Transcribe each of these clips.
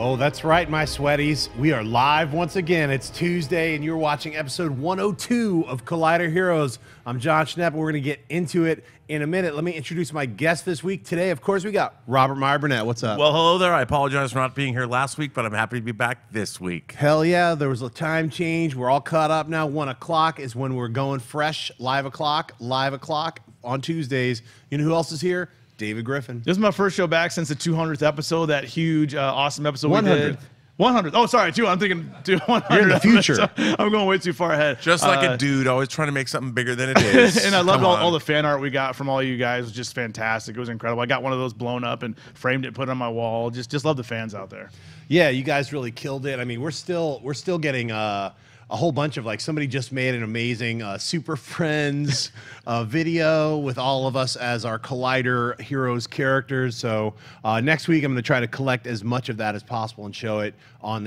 Oh, that's right, my sweaties. We are live once again. It's Tuesday, and you're watching episode 102 of Collider Heroes. I'm John Schnepp. We're going to get into it in a minute. Let me introduce my guest this week. Today, of course, we got Robert Meyer Burnett. What's up? Well, hello there. I apologize for not being here last week, but I'm happy to be back this week. Hell yeah, there was a time change. We're all caught up now. 1 o'clock is when we're going fresh. Live o'clock on Tuesdays. You know who else is here? David Griffin. This is my first show back since the 200th episode, that huge, awesome episode 100th. we did. 100. Oh, sorry, 200. I'm thinking 100. You're in the future. I'm going way too far ahead. Just like a dude, always trying to make something bigger than it is. And I loved all the fan art we got from all you guys. It was just fantastic. It was incredible. I got one of those blown up and framed it, put it on my wall. Just love the fans out there. Yeah, you guys really killed it. I mean, we're still getting a whole bunch of, like, somebody just made an amazing Super Friends video with all of us as our Collider Heroes characters. So next week I'm going to try to collect as much of that as possible and show it on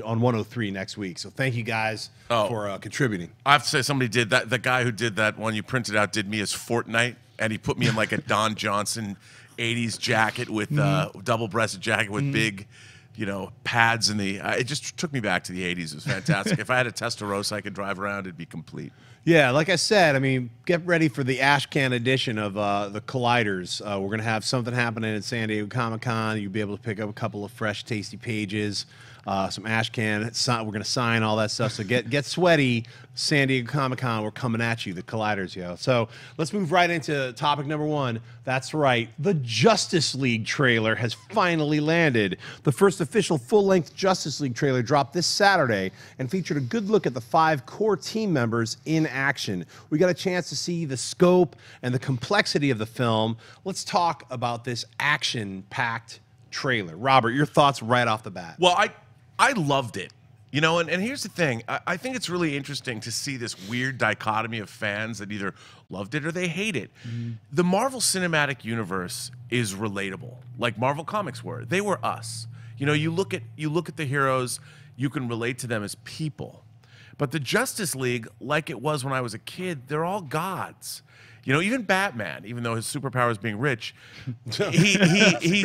103 next week. So thank you guys for contributing. I have to say, somebody did that. The guy who did that one you printed out did me as Fortnite, and he put me in like a Don Johnson 80s jacket with double-breasted jacket with big, you know, pads in the. It just took me back to the 80s. It was fantastic. If I had a Testarossa I could drive around, it'd be complete. Yeah, like I said, I mean, get ready for the Ashcan edition of the Colliders. We're going to have something happening at San Diego Comic-Con. You'll be able to pick up a couple of fresh, tasty pages, some Ashcan. We're going to sign all that stuff. So get sweaty. San Diego Comic-Con, we're coming at you, the Colliders, yo. So let's move right into topic number one. That's right. The Justice League trailer has finally landed. The first official full-length Justice League trailer dropped this Saturday and featured a good look at the 5 core team members in action. We got a chance to see the scope and the complexity of the film. Let's talk about this action-packed trailer. Robert, your thoughts right off the bat. Well, I loved it. You know, and here's the thing. I think it's really interesting to see this weird dichotomy of fans that either loved it or they hate it. The Marvel Cinematic Universe is relatable, like Marvel Comics were. They were us. You know, you look at the heroes, you can relate to them as people. But the Justice League, like it was when I was a kid, they're all gods. You know, even Batman, even though his superpower is being rich, they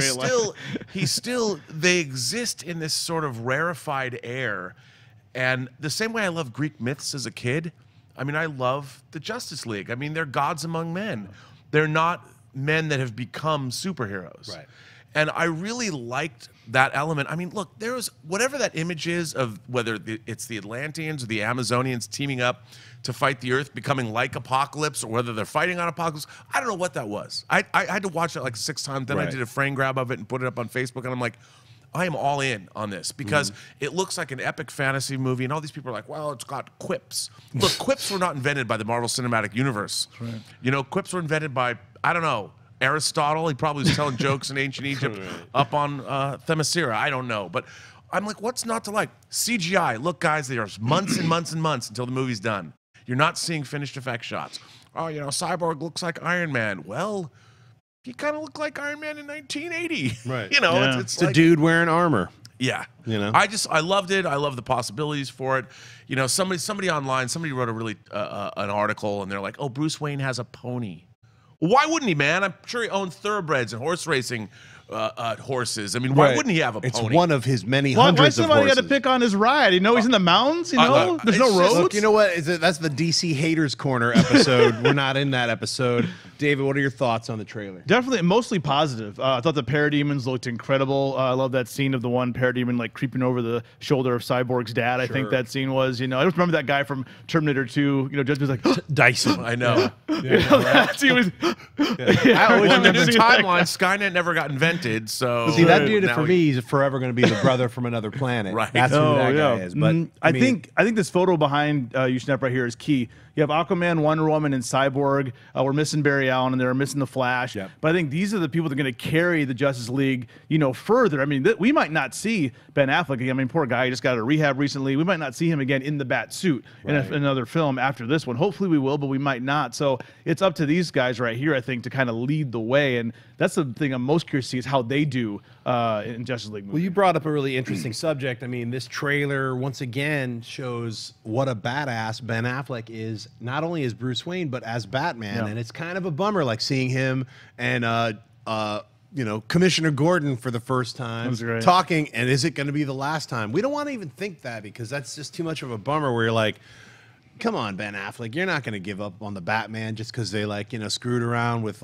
exist in this sort of rarefied air. And the same way I love Greek myths as a kid, I mean, I love the Justice League. I mean, they're gods among men. They're not men that have become superheroes. Right. And I really liked that element. I mean, look, there's whatever that image is of whether it's the Atlanteans or the Amazonians teaming up to fight the Earth, becoming like Apocalypse, or whether they're fighting on Apocalypse. I don't know what that was. I had to watch it like 6 times. Then I did a frame grab of it and put it up on Facebook, and I'm like, I am all in on this because it looks like an epic fantasy movie, and all these people are like, well, it's got quips. Look, quips were not invented by the Marvel Cinematic Universe. Right. You know, quips were invented by, I don't know, Aristotle. He probably was telling jokes in ancient Egypt up on Themyscira. I don't know. But I'm like, what's not to like? CGI. Look, guys, there's months and months and months until the movie's done. You're not seeing finished effect shots. Oh, you know, Cyborg looks like Iron Man. Well, he kind of looked like Iron Man in 1980. Right. You know, Yeah. It's a dude wearing armor. Yeah. You know? I loved it. I love the possibilities for it. You know, somebody online, somebody wrote a really an article, and they're like, oh, Bruce Wayne has a pony. Why wouldn't he, man? I'm sure he owns thoroughbreds and horse racing horses. I mean, why wouldn't he have a pony? It's one of his many Why hundreds of somebody horses. got to pick on his ride? You know, he's in the mountains. You know, there's no it's just- roads. Look, you know what? That's the DC Haters Corner episode. We're not in that episode. David, what are your thoughts on the trailer? Definitely, mostly positive. I thought the parademons looked incredible. I love that scene of the one parademon like creeping over the shoulder of Cyborg's dad. I think that scene was, you know, I just remember that guy from Terminator 2. You know, Judge was like, Dyson. I know. that scene was. I always Well, in the remember timeline, Skynet never got invented, so See, that dude, now for me, he's forever going to be the brother from another planet. Right. That's who that guy is. But I think this photo behind you, Schnepp, right here is key. You have Aquaman, Wonder Woman, and Cyborg. We're missing Barry Allen, and they're missing the Flash. Yep. But I think these are the people that are going to carry the Justice League, you know, further. I mean, we might not see Ben Affleck again. I mean, poor guy, he just got out of rehab recently. We might not see him again in the bat suit in another film after this one. Hopefully we will, but we might not. So it's up to these guys right here, I think, to kind of lead the way. And that's the thing I'm most curious to see is how they do in Justice League movie. Well, you brought up a really interesting subject. I mean, this trailer, once again, shows what a badass Ben Affleck is, not only as Bruce Wayne, but as Batman. Yeah. And it's kind of a bummer, like seeing him and Commissioner Gordon for the first time was great. talking, and is it going to be the last time? We don't want to even think that, because that's just too much of a bummer where you're like, come on, Ben Affleck, you're not going to give up on the Batman just because they screwed around with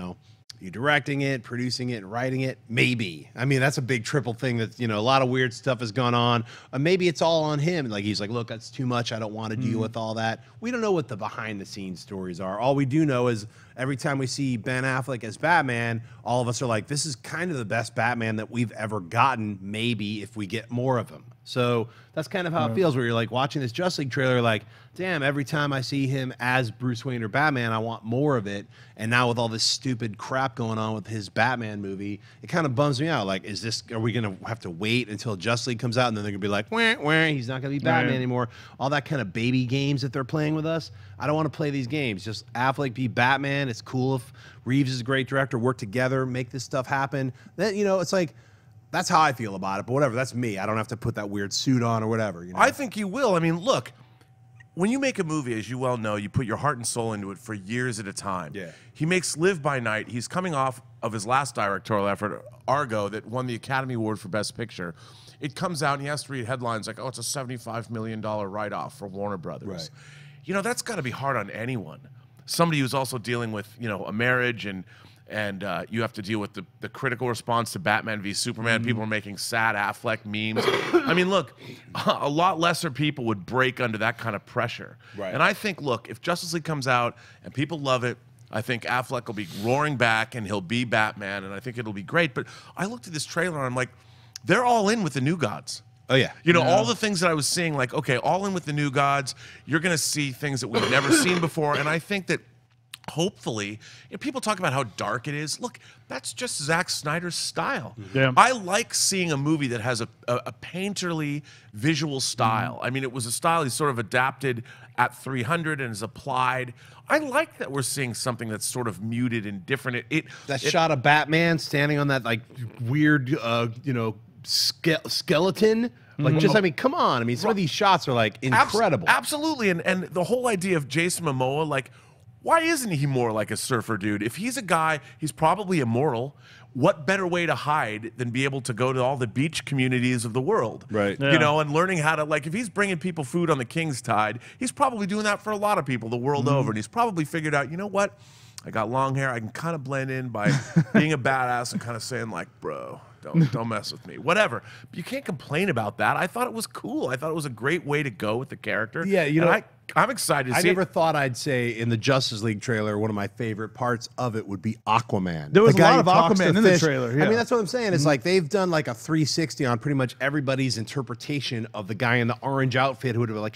you directing it, producing it, and writing it. Maybe. I mean, that's a big triple thing that, a lot of weird stuff has gone on. Maybe it's all on him. Like, he's like, look, that's too much. I don't want to deal with all that. We don't know what the behind the scenes stories are. All we do know is every time we see Ben Affleck as Batman, all of us are like, this is kind of the best Batman that we've ever gotten, maybe, if we get more of him. So that's kind of how it feels, where you're like watching this Justice League trailer, like, damn, every time I see him as Bruce Wayne or Batman, I want more of it. And now with all this stupid crap going on with his Batman movie, it kind of bums me out. Like, are we going to have to wait until Justice League comes out, and then they're going to be like, wah, he's not going to be Batman anymore. All that kind of baby games that they're playing with us. I don't want to play these games. Just Affleck be Batman. It's cool if Reeves is a great director, work together, make this stuff happen. Then, it's like, that's how I feel about it. But whatever, that's me. I don't have to put that weird suit on or whatever. I think you will. I mean, look, when you make a movie, as you well know, you put your heart and soul into it for years at a time. Yeah. He makes Live by Night. He's coming off of his last directorial effort, Argo, that won the Academy Award for Best Picture. It comes out and he has to read headlines like, oh, it's a $75 million write-off for Warner Brothers. Right. That's got to be hard on anyone. Somebody who's also dealing with, a marriage, and you have to deal with the critical response to Batman v Superman. People are making sad Affleck memes. I mean, look, a lot lesser people would break under that kind of pressure. Right. And I think, look, if Justice League comes out and people love it, I think Affleck will be roaring back and he'll be Batman, and I think it'll be great. But I looked at this trailer and I'm like, they're all in with the New Gods. Oh, yeah. All the things that I was seeing, like, okay, all in with the New Gods. You're going to see things that we've never seen before. And I think that hopefully, people talk about how dark it is. Look, that's just Zack Snyder's style. Yeah. I like seeing a movie that has a painterly visual style. I mean, it was a style he sort of adapted at 300 and is applied. I like that we're seeing something that's sort of muted and different. That shot of Batman standing on that weird skeleton. I mean, come on. I mean, some of these shots are incredible. Absolutely. And the whole idea of Jason Momoa, why isn't he more like a surfer dude? If he's a guy, he's probably immoral. What better way to hide than be able to go to all the beach communities of the world? Right. Yeah. And learning how to, if he's bringing people food on the King's Tide, he's probably doing that for a lot of people the world over. And he's probably figured out, you know what? I got long hair. I can kind of blend in by being a badass and kind of saying, bro, don't mess with me. Whatever. But you can't complain about that. I thought it was cool. I thought it was a great way to go with the character. Yeah, I'm excited to see I never thought I'd say in the Justice League trailer, one of my favorite parts of it would be Aquaman. There was the a guy lot of who talks Aquaman to in the fish. trailer. Yeah. I mean, that's what I'm saying. It's like they've done a 360 on pretty much everybody's interpretation of the guy in the orange outfit who would be like,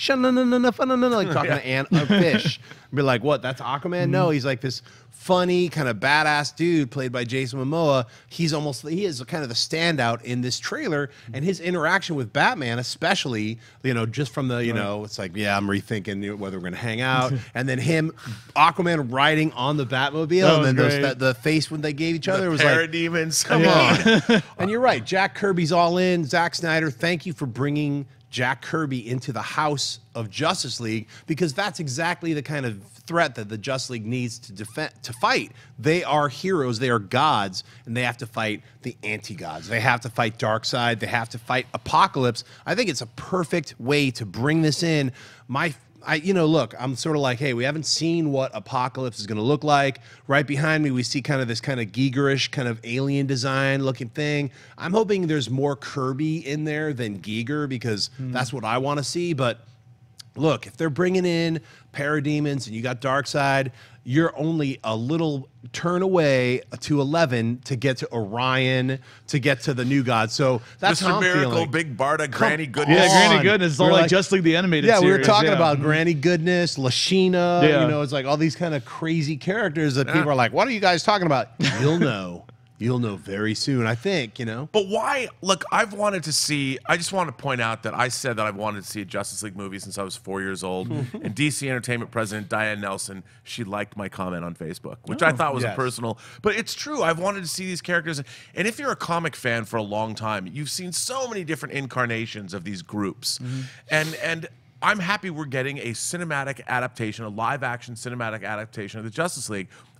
talking to a fish. And be like, what? That's Aquaman? No, he's like this funny, kind of badass dude played by Jason Momoa. He is kind of the standout in this trailer, and his interaction with Batman, especially, just from the, it's like, yeah, I'm rethinking whether we're going to hang out, and then Aquaman riding on the Batmobile, and then the face when they gave each other was like, parademons. come on. And you're right, Jack Kirby's all in. Zack Snyder, thank you for bringing Jack Kirby into the house of Justice League, because that's exactly the kind of threat that the Justice League needs to fight. They are heroes, they are gods, and they have to fight the anti-gods. They have to fight Darkseid, they have to fight Apocalypse. I think it's a perfect way to bring this in. Look, I'm sort of like, hey, we haven't seen what Apocalypse is going to look like. Right behind me, we see kind of this kind of Giegerish kind of alien design looking thing. I'm hoping there's more Kirby in there than Giger, because that's what I want to see. But look, if they're bringing in parademons and you got Darkseid, you're only a little turn away to 11 to get to Orion, to get to the New God. So that's Mr. how I'm Miracle, feeling. Big Barda, Granny Goodness. Yeah, Granny Goodness. It's all We're like like- Justice League the animated Yeah, series. we were talking about Granny Goodness, Lashina. Yeah. It's like all these kind of crazy characters that people are like, what are you guys talking about? You'll know. You'll know very soon, I think, But why? Look, I just want to point out that I said that I wanted to see a Justice League movie since I was 4 years old. And DC Entertainment president Diane Nelson, she liked my comment on Facebook, which I thought was a yes. personal. But it's true. I've wanted to see these characters. And if you're a comic fan for a long time, you've seen so many different incarnations of these groups. And I'm happy we're getting a cinematic adaptation, a live-action cinematic adaptation of the Justice League.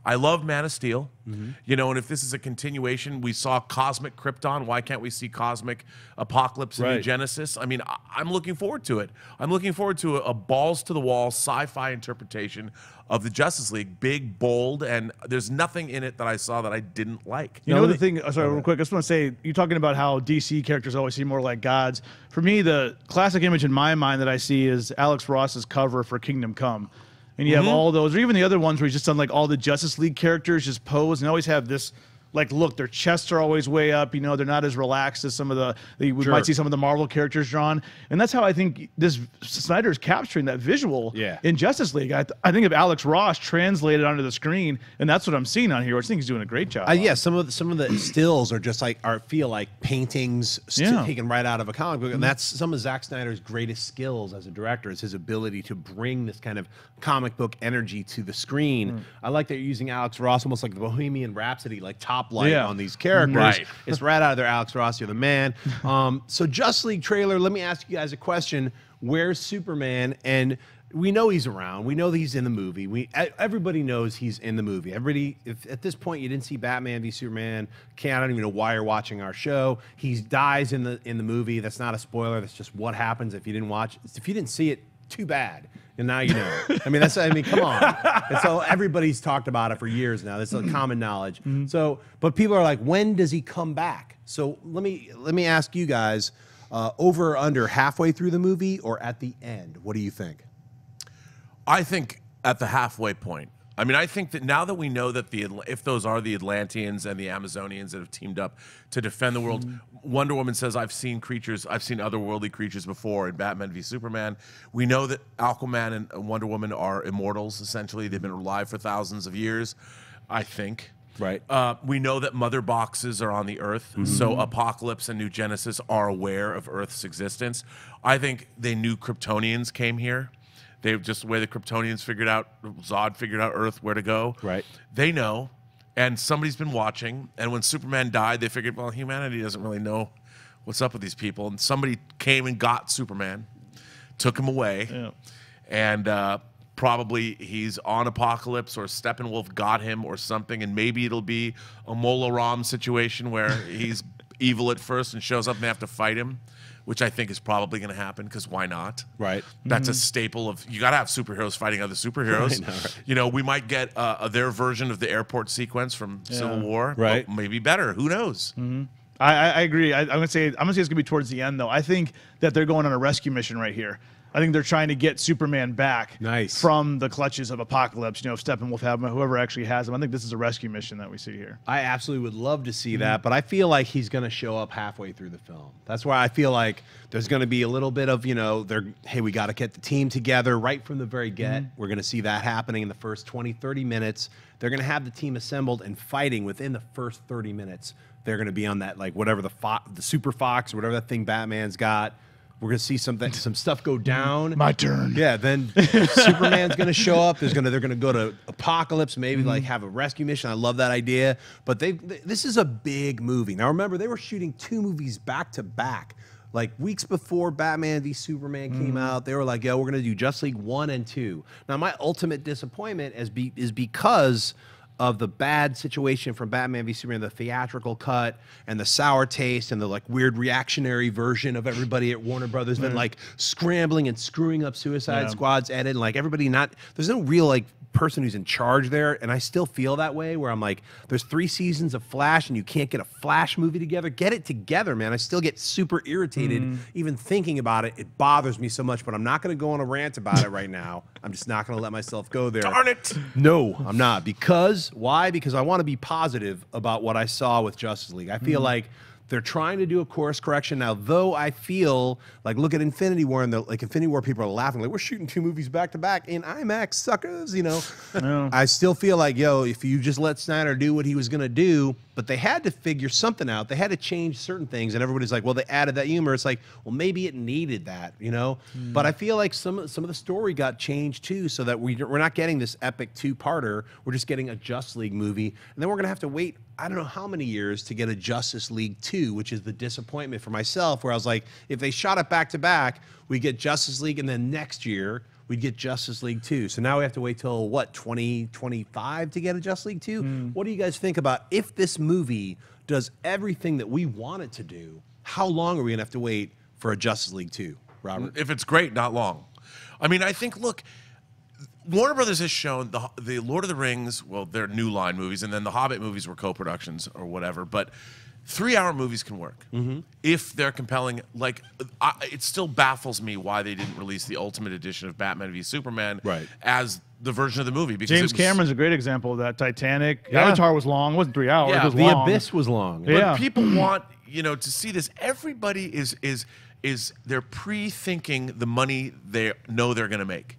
I love Man of Steel. You know, and if this is a continuation, we saw Cosmic Krypton. Why can't we see Cosmic Apocalypse and New Right. Genesis? I mean, I'm looking forward to it. I'm looking forward to a balls to the wall sci-fi interpretation of the Justice League. Big, bold, and there's nothing in it that I saw that I didn't like. You know the thing, sorry, real quick, I just want to say, you're talking about how DC characters always seem more like gods. For me, the classic image in my mind that I see is Alex Ross's cover for Kingdom Come. And you have all those, or even the other ones where he's just done like all the Justice League characters just pose and always have this like look. Their chests are always way up. You know, they're not as relaxed as some of we might see some of the Marvel characters drawn. And that's how I think this Snyder's capturing that visual in Justice League. I think of Alex Ross translated onto the screen, and that's what I'm seeing on here. Which I think he's doing a great job. Yeah, some of the stills are just like feel like paintings taken right out of a comic book, and that's some of Zack Snyder's greatest skills as a director is his ability to bring this kind of comic book energy to the screen. I like that you're using Alex Ross almost like the Bohemian Rhapsody, like top light on these characters. Right. It's right out of there. Alex Ross, you're the man. So Justice League trailer. Let me ask you guys a question. Where's Superman? And we know he's around. We know that he's in the movie. Everybody knows he's in the movie. Everybody, if at this point you didn't see Batman v Superman, I don't even know why you're watching our show. He dies in the movie. That's not a spoiler. That's just what happens if you didn't watch. If you didn't see it, too bad. And now you know. I mean, come on. And so everybody's talked about it for years now. This is common knowledge. So, but people are like, when does he come back? So let me ask you guys, over or under halfway through the movie or at the end? What do you think? I think at the halfway point. I mean, I think that now that we know that if those are the Atlanteans and the Amazonians that have teamed up to defend the world, Wonder Woman says, I've seen otherworldly creatures before in Batman v Superman. We know that Aquaman and Wonder Woman are immortals, essentially. They've been alive for thousands of years, I think. Right. We know that mother boxes are on the Earth, so Apocalypse and New Genesis are aware of Earth's existence. I think they knew Kryptonians came here. They just the way the Kryptonians figured out, Zod figured out Earth, where to go. Right. They know, and somebody's been watching. And when Superman died, they figured, well, humanity doesn't really know what's up with these people. And somebody came and got Superman, took him away, and probably he's on Apocalypse or Steppenwolf got him or something. And maybe it'll be a Mola Ram situation where he's evil at first and shows up and they have to fight him, which I think is probably going to happen because why not? Right. That's a staple of, you got to have superheroes fighting other superheroes. Right. You know, we might get their version of the airport sequence from Civil War. Right. Well, maybe better. Who knows? I agree. I'm gonna say it's gonna be towards the end though. I think that they're going on a rescue mission right here. I think they're trying to get Superman back from the clutches of Apocalypse. You know, if Steppenwolf have him, whoever actually has him. I think this is a rescue mission that we see here. I absolutely would love to see that, but I feel like he's going to show up halfway through the film. That's why I feel like there's going to be a little bit of, you know, hey, we got to get the team together right from the very get. We're going to see that happening in the first 20, 30 minutes. They're going to have the team assembled and fighting within the first 30 minutes. They're going to be on that, like, whatever the Super Fox or whatever that thing Batman's got. We're gonna see some stuff go down. My turn. Yeah. Then Superman's gonna show up. They're gonna go to Apocalypse. Maybe like have a rescue mission. I love that idea. But this is a big movie. Now remember, they were shooting 2 movies back to back. Like weeks before Batman v Superman came out, they were like, "Yo, we're gonna do Justice League 1 and 2." Now my ultimate disappointment is because of the bad situation from Batman v Superman, the theatrical cut and the sour taste and the like weird reactionary version of everybody at Warner Brothers been like scrambling and screwing up Suicide Squad's edit and like everybody there's no real like person who's in charge there, and I still feel that way where I'm like, there's 3 seasons of Flash and you can't get a Flash movie together. Get it together, man. I still get super irritated even thinking about it. It bothers me so much, but I'm not going to go on a rant about it right now. I'm just not going to let myself go there. Darn it. No, I'm not. Why? Because I want to be positive about what I saw with Justice League. I feel like they're trying to do a course correction now, though I feel like, look at Infinity War, and Infinity War people are laughing, like, we're shooting 2 movies back to back in IMAX, suckers, you know? I still feel like, yo, if you just let Snyder do what he was going to do, but they had to figure something out. They had to change certain things, and everybody's like, well, they added that humor. It's like, well, maybe it needed that, you know? But I feel like some of the story got changed, too, so that we're not getting this epic 2-parter. We're just getting a Justice League movie, and then we're going to have to wait I don't know how many years to get a Justice League 2, which is the disappointment for myself, where I was like, if they shot it back to back, we get Justice League, and then next year we'd get Justice League 2. So now we have to wait till, what, 2025 to get a Justice League 2? What do you guys think about if this movie does everything that we want it to do, how long are we going to have to wait for a Justice League 2, Robert? If it's great, not long. I mean, I think, look, Warner Brothers has shown the Lord of the Rings, well, they're New Line movies, and then the Hobbit movies were co-productions or whatever, but 3-hour movies can work if they're compelling. Like, it still baffles me why they didn't release the Ultimate Edition of Batman v Superman as the version of the movie. Because James Cameron's a great example of that. Titanic, Avatar was long. It wasn't 3 hours. Yeah, it was The long. Abyss was long. But people want, to see this. Everybody is they're pre-thinking the money they know they're going to make.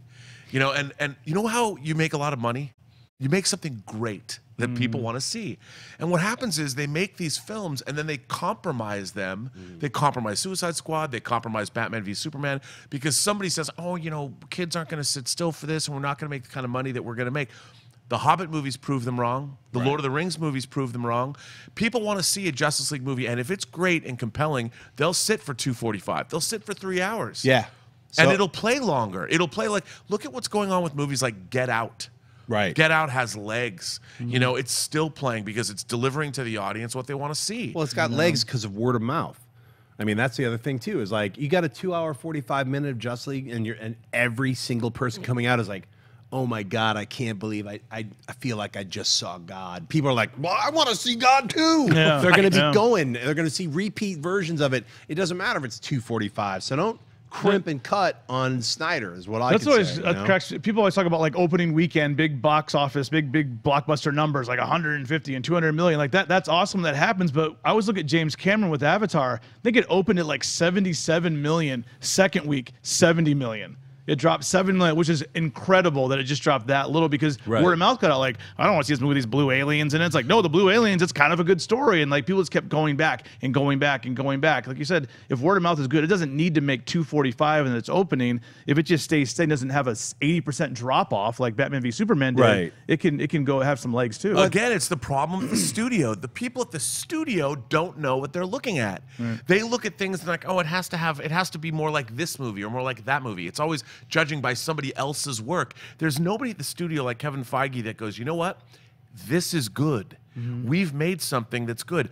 And you know how you make a lot of money? You make something great that people want to see. And what happens is they make these films and then they compromise them. They compromise Suicide Squad. They compromise Batman v Superman because somebody says, oh, kids aren't going to sit still for this and we're not going to make the kind of money that we're going to make. The Hobbit movies prove them wrong. The Lord of the Rings movies prove them wrong. People want to see a Justice League movie, and if it's great and compelling, they'll sit for 2:45. They'll sit for 3 hours. Yeah. And So- it'll play longer. It'll play like, look at what's going on with movies like Get Out. Right. Get Out has legs. It's still playing because it's delivering to the audience what they want to see. Well, it's got legs because of word of mouth. I mean, that's the other thing too. Is like you got a 2-hour 45-minute of Justice League, and every single person coming out is like, "Oh my God, I can't believe I feel like I just saw God." People are like, "Well, I want to see God too." Yeah. They're going to Yeah. be going. They're going to see repeat versions of it. It doesn't matter if it's 2:45. So don't crimp and cut on Snyder. Is what I. That's can always say, attracts people. Always talk about like opening weekend, big box office, big blockbuster numbers, like 150 and 200 million, like that. That's awesome that happens. But I always look at James Cameron with Avatar. I think it opened at like 77 million. Second week, 70 million. It dropped 7 million, which is incredible that it just dropped that little because word of mouth got out. Like, I don't want to see this movie with these blue aliens. And it's like, no, the blue aliens, it's kind of a good story. And like people just kept going back and going back and going back. Like you said, if word of mouth is good, it doesn't need to make 245 in its opening. If it just stays steady, doesn't have a 80% drop off like Batman v Superman did, Right. it can go have some legs too. Again, it's the problem with the studio. The people at the studio don't know what they're looking at. They look at things and like, oh, it has to be more like this movie or more like that movie. It's always judging by somebody else's work. There's nobody at the studio like Kevin Feige that goes, you know what? This is good. We've made something that's good.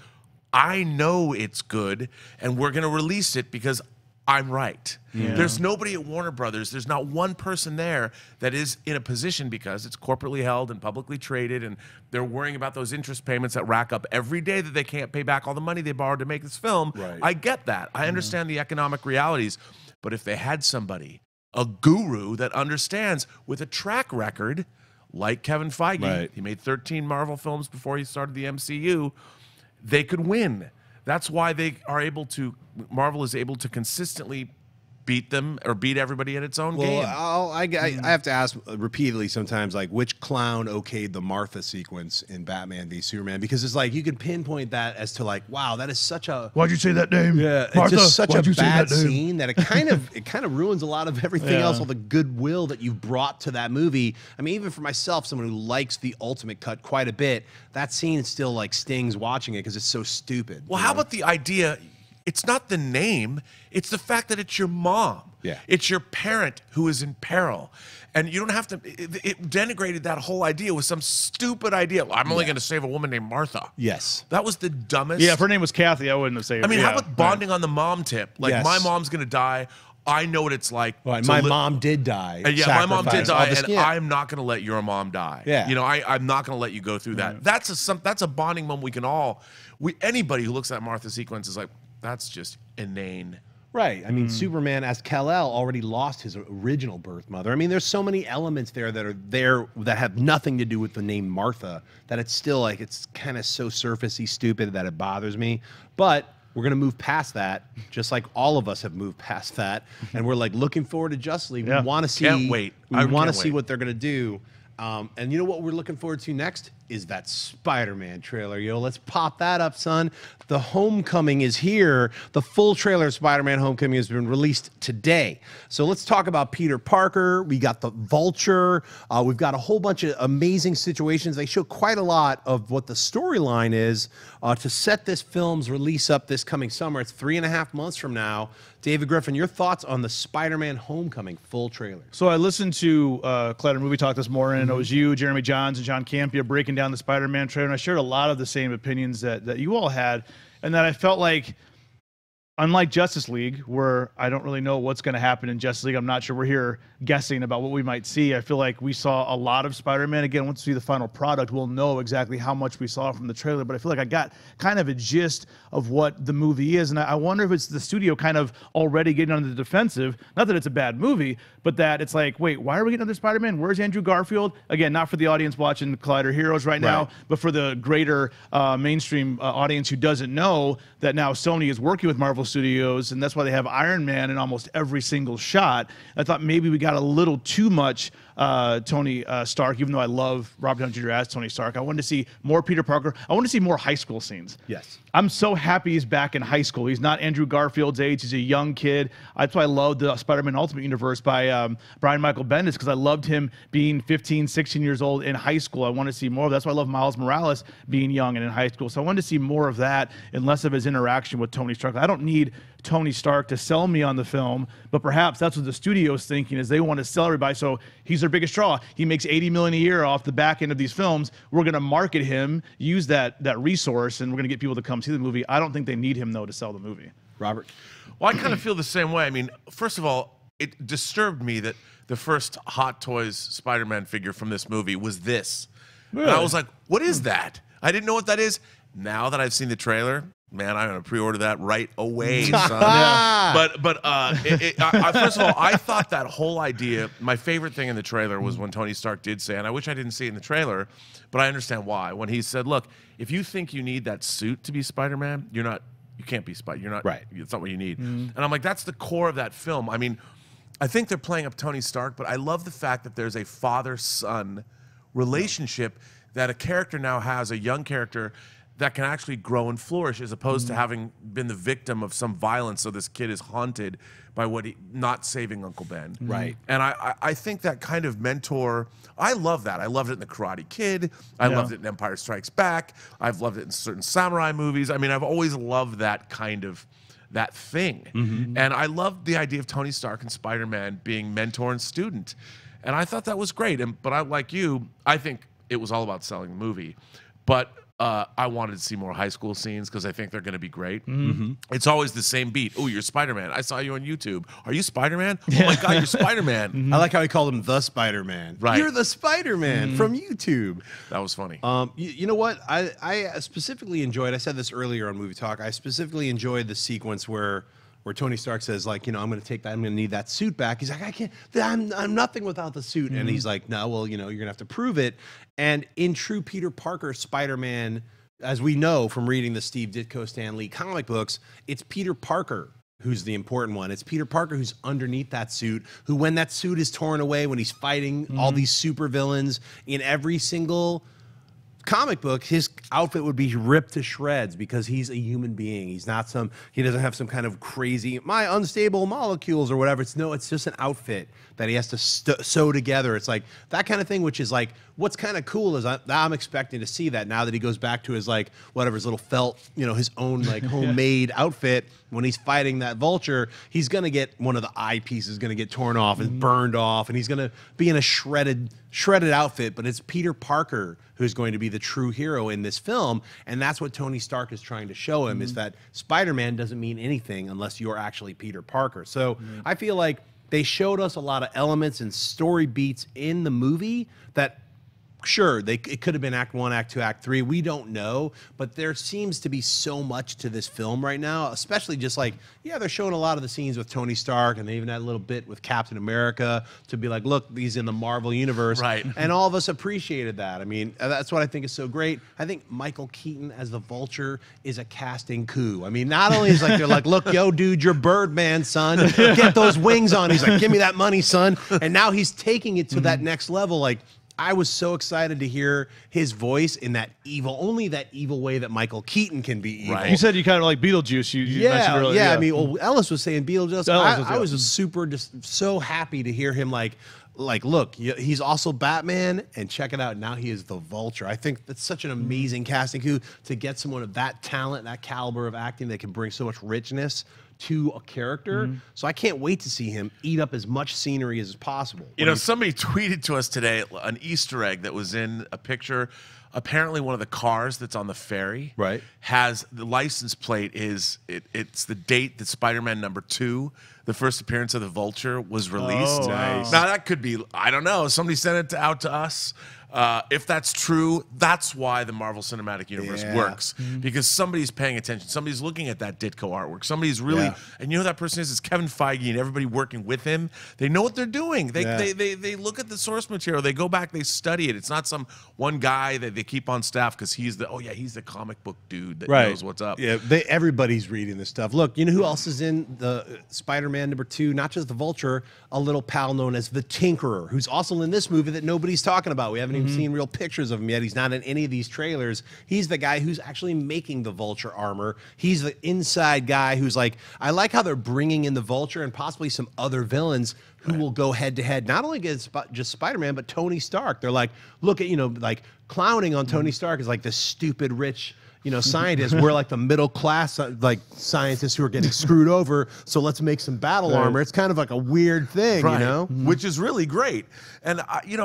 I know it's good, and we're going to release it because I'm right. There's nobody at Warner Brothers. There's not one person there that is in a position because it's corporately held and publicly traded, and they're worrying about those interest payments that rack up every day that they can't pay back all the money they borrowed to make this film. Right. I get that. I understand the economic realities. But if they had somebody, a guru that understands with a track record like Kevin Feige, he made 13 Marvel films before he started the MCU, they could win. That's why Marvel is able to consistently beat them or beat everybody at its own game. I have to ask repeatedly sometimes, like, which clown okayed the Martha sequence in Batman v Superman? Because it's like you can pinpoint that as to like, wow, that is such a Why'd you say that name? it's Martha, just such a why'd you say bad that name? scene that it kind of ruins a lot of everything else, all the goodwill that you've brought to that movie. I mean, even for myself, someone who likes the Ultimate Cut quite a bit, that scene still like stings watching it because it's so stupid. Well, how about the idea? It's not the name. It's the fact that it's your mom. Yeah. It's your parent who is in peril. And you don't have to, it denigrated that whole idea with some stupid idea. Well, I'm only going to save a woman named Martha. Yes. That was the dumbest. Yeah, if her name was Kathy, I wouldn't have saved her. I mean, Yeah, how about bonding on the mom tip? Like, Yes. my mom's going to die. I know what it's like. Right, to my li- mom did die. And yeah, my mom did Sacrifice all die, this- and yeah. I'm not going to let your mom die. Yeah. I'm not going to let you go through that. That's a bonding moment we can all. Anybody who looks at Martha sequence is like, that's just inane. Right. I mean, Superman as Kal-El already lost his original birth mother. I mean, there's so many elements there that have nothing to do with the name Martha that it's still like it's kind of so surfacey stupid that it bothers me. But we're going to move past that, just like all of us have moved past that. And we're like looking forward to Justice League. Yeah. We want to see. Can't wait. We I want to can't see wait. what they're going to do. And you know what we're looking forward to next is that Spider-Man trailer, yo. Let's pop that up, son. The Homecoming is here. The full trailer of Spider-Man Homecoming has been released today. So let's talk about Peter Parker. We got the Vulture. We've got a whole bunch of amazing situations. They show quite a lot of what the storyline is to set this film's release up this coming summer. It's 3.5 months from now. David Griffin, your thoughts on the Spider-Man Homecoming full trailer? So I listened to Collider Movie Talk this morning, and it was you, Jeremy Johns, and John Campia breaking down the Spider-Man trailer, and I shared a lot of the same opinions that you all had, and that I felt like, unlike Justice League, where I don't really know what's going to happen in Justice League, I'm not sure we're here guessing about what we might see. I feel like we saw a lot of Spider-Man. Again, once we see the final product, we'll know exactly how much we saw from the trailer, but I feel like I got kind of a gist of what the movie is, and I wonder if it's the studio kind of already getting on the defensive. Not that it's a bad movie, but that it's like, wait, why are we getting another Spider-Man? Where's Andrew Garfield? Again, not for the audience watching Collider Heroes right now, but for the greater mainstream audience who doesn't know that now Sony is working with Marvel Studios, and that's why they have Iron Man in almost every single shot. I thought maybe we got a little too much Tony Stark, even though I love Robert Downey Jr. as Tony Stark. I wanted to see more Peter Parker. I want to see more high school scenes. Yes. I'm so happy he's back in high school. He's not Andrew Garfield's age. He's a young kid. That's why I love the Spider-Man Ultimate Universe by Brian Michael Bendis, because I loved him being 15, 16 years old in high school. I want to see more of that. That's why I love Miles Morales being young and in high school. So I wanted to see more of that and less of his interaction with Tony Stark. I don't need Tony Stark to sell me on the film, but perhaps that's what the studio's thinking, is they want to sell everybody. So he's their biggest draw. He makes $80 million a year off the back end of these films. We're going to market him, use that resource, and we're going to get people to come see the movie. I don't think they need him, though, to sell the movie. Robert? Well, I kind of feel the same way. I mean, first of all, it disturbed me that the first Hot Toys Spider-Man figure from this movie was this. Really? And I was like, what is that? I didn't know what that is. Now that I've seen the trailer, man, I'm going to pre-order that right away, son. But first of all, I thought that whole idea, my favorite thing in the trailer was when Tony Stark did say, and I wish I didn't see it in the trailer, but I understand why. When he said, look, if you think you need that suit to be Spider-Man, you can't be Spider. You're not, right. It's not what you need. And I'm like, that's the core of that film. I mean, I think they're playing up Tony Stark, but I love the fact that there's a father-son relationship that a character now has, a young character, that can actually grow and flourish, as opposed to having been the victim of some violence. So this kid is haunted by not saving Uncle Ben. Right. And I think that kind of mentor, I love that. I loved it in The Karate Kid. I loved it in Empire Strikes Back. I've loved it in certain samurai movies. I mean, I've always loved that kind of that thing. And I loved the idea of Tony Stark and Spider-Man being mentor and student. And I thought that was great. But I, like you, I think it was all about selling the movie. But I wanted to see more high school scenes because I think they're going to be great. It's always the same beat. Oh, you're Spider-Man. I saw you on YouTube. Are you Spider-Man? Oh my God, you're Spider-Man. I like how he called him the Spider-Man. Right. You're the Spider-Man from YouTube. That was funny. You know what? I specifically enjoyed, I said this earlier on Movie Talk, I specifically enjoyed the sequence where Tony Stark says, like, you know, I'm going to need that suit back. He's like, I can't, I'm nothing without the suit. And he's like, no, well, you know, you're going to have to prove it. And in true Peter Parker Spider-Man, as we know from reading the Steve Ditko, Stan Lee comic books, it's Peter Parker who's the important one. It's Peter Parker who's underneath that suit, who, when that suit is torn away, when he's fighting all these super villains in every single comic book, his outfit would be ripped to shreds because he's a human being. He doesn't have some kind of crazy, my unstable molecules or whatever. It's just an outfit that he has to sew together. It's like that kind of thing, which is like, what's kind of cool is I'm expecting to see that now that he goes back to his, like, whatever, his little felt, you know, his own, like, homemade outfit. When he's fighting that Vulture, he's going to get one of the eyepieces going to get torn off and burned off, and he's going to be in a shredded outfit, but it's Peter Parker who's going to be the true hero in this film, and that's what Tony Stark is trying to show him, is that Spider-Man doesn't mean anything unless you're actually Peter Parker. So I feel like they showed us a lot of elements and story beats in the movie that, sure, it could have been Act 1, Act 2, Act 3. We don't know, but there seems to be so much to this film right now, especially just like, yeah, they're showing a lot of the scenes with Tony Stark, and they even had a little bit with Captain America to be like, look, he's in the Marvel Universe. Right. And all of us appreciated that. I mean, that's what I think is so great. I think Michael Keaton as the Vulture is a casting coup. I mean, not only is like, they're like, look, yo, dude, you're Birdman, son. Get those wings on. He's like, give me that money, son. And now he's taking it to that next level. Like, I was so excited to hear his voice in that evil, only that evil way that Michael Keaton can be evil. Right. You said you kind of like Beetlejuice. You mentioned earlier. Yeah. I mean, well, Ellis was saying Beetlejuice. I was yeah. just super, just so happy to hear him like, look, he's also Batman, and check it out. Now he is the Vulture. I think that's such an amazing casting coup to get someone of that talent, that caliber of acting that can bring so much richness to a character. So I can't wait to see him eat up as much scenery as possible. You know, somebody tweeted to us today an Easter egg that was in a picture. Apparently, one of the cars that's on the ferry has the license plate it's the date that Spider-Man #2, the first appearance of the Vulture, was released. Oh, nice. Now that could be, I don't know. Somebody sent it out to us. If that's true, that's why the Marvel Cinematic Universe works, because somebody's paying attention. Somebody's looking at that Ditko artwork. Somebody's really, and you know who that person is? It's Kevin Feige and everybody working with him. They know what they're doing. They look at the source material. They go back. They study it. It's not some one guy that they keep on staff because he's the comic book dude that knows what's up. Yeah, everybody's reading this stuff. Look, you know who else is in the Spider-Man #2? Not just the Vulture, a little pal known as the Tinkerer, who's also in this movie that nobody's talking about. We haven't even seen real pictures of him yet. He's not in any of these trailers. He's the guy who's actually making the Vulture armor. He's the inside guy who's like, I like how they're bringing in the Vulture and possibly some other villains who will go head to head, not only against just Spider-Man, but Tony Stark. They're like, look at, like clowning on Tony Stark is like this stupid rich, scientists. We're like the middle class, like scientists who are getting screwed over. So let's make some battle armor. It's kind of like a weird thing, which is really great. And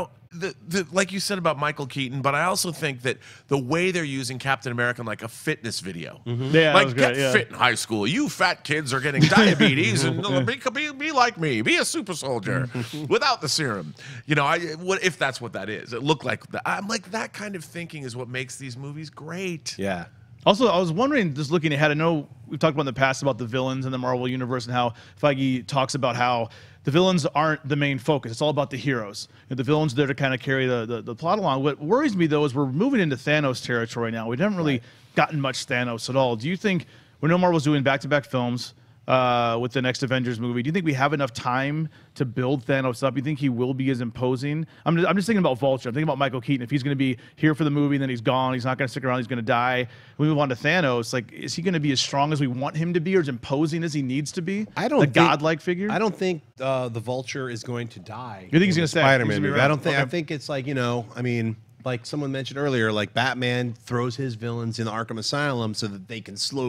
like you said about Michael Keaton, but I also think that the way they're using Captain America in like a fitness video, like get fit in high school. You fat kids are getting diabetes, and be like me, be a super soldier without the serum. What if that's what that is? It looked like that. I'm like, that kind of thinking is what makes these movies great. Yeah. Also, I was wondering, just looking ahead, I know we've talked about in the past about the villains in the Marvel Universe and how Feige talks about how the villains aren't the main focus. It's all about the heroes. The villains are there to kind of carry the plot along. What worries me, though, is we're moving into Thanos territory now. We haven't really gotten much Thanos at all. Do you think, we know Marvel's doing back-to-back films with the next Avengers movie, do you think we have enough time to build Thanos up? You think he will be as imposing? I'm just thinking about Vulture. I'm thinking about Michael Keaton. If he's going to be here for the movie and then he's gone, he's not going to stick around, he's going to die. We move on to Thanos. Like, is he going to be as strong as we want him to be, or as imposing as he needs to be? I don't think, godlike figure. I don't think the Vulture is going to die. You think he's going to stay? Spider-Man movie? I don't think. Okay. I think it's like, I mean, like someone mentioned earlier, like Batman throws his villains in the Arkham Asylum so that they can slow,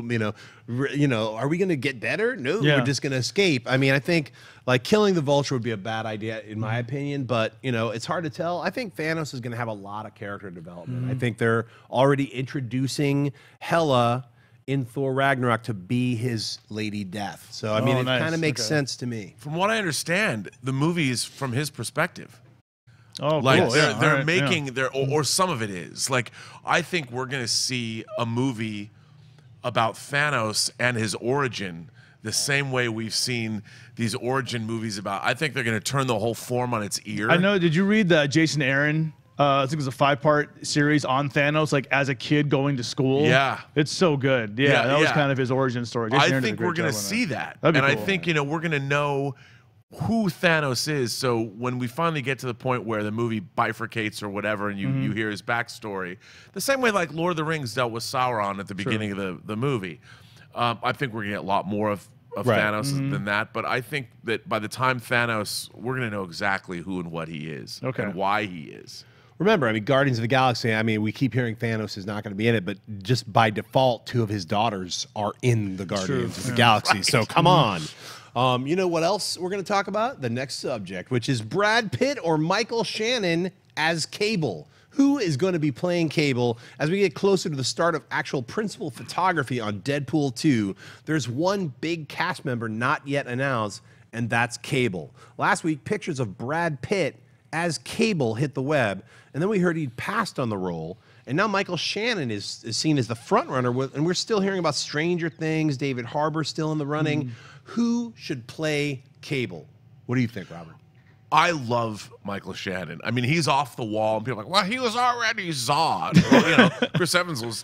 are we going to get better? No, we're just going to escape. I mean, I think like killing the Vulture would be a bad idea in my opinion, but it's hard to tell. I think Thanos is going to have a lot of character development. I think they're already introducing Hela in Thor Ragnarok to be his Lady Death. So, I mean, it kind of makes sense to me. From what I understand, the movie is from his perspective. Oh, like cool. they're making or some of it is like, I think we're gonna see a movie about Thanos and his origin the same way we've seen these origin movies about. I think they're gonna turn the whole form on its ear. I know. Did you read the Jason Aaron? I think it was a 5-part series on Thanos, like as a kid going to school. Yeah, it's so good. Yeah, that was kind of his origin story. Jason Aaron think we're gonna see that, and cool. I think we're gonna know who Thanos is. So when we finally get to the point where the movie bifurcates or whatever, and you hear his backstory, the same way like Lord of the Rings dealt with Sauron at the beginning of the movie, I think we're gonna get a lot more of Thanos than that. But I think that by the time Thanos, we're gonna know exactly who and what he is and why he is. Remember, I mean, Guardians of the Galaxy, I mean, we keep hearing Thanos is not going to be in it, but just by default, 2 of his daughters are in the Guardians of the Galaxy. So come on. You know what else we're going to talk about? The next subject, which is Brad Pitt or Michael Shannon as Cable. Who is going to be playing Cable as we get closer to the start of actual principal photography on Deadpool 2? There's one big cast member not yet announced, and that's Cable. Last week, pictures of Brad Pitt as Cable hit the web, and then we heard he'd passed on the role. And now Michael Shannon is seen as the front runner, and we're still hearing about Stranger Things, David Harbour still in the running. Who should play Cable? What do you think, Robert? I love Michael Shannon. I mean, he's off the wall, and people are like, well, he was already Zod. Well, Chris Evans was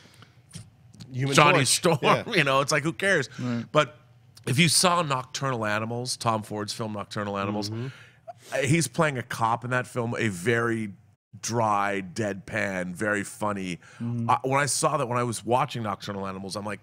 Johnny Storm. Yeah. It's like, who cares? Right. But if you saw Nocturnal Animals, Tom Ford's film Nocturnal Animals, he's playing a cop in that film, a very dry, deadpan, very funny. When I saw that, when I was watching Nocturnal Animals, I'm like,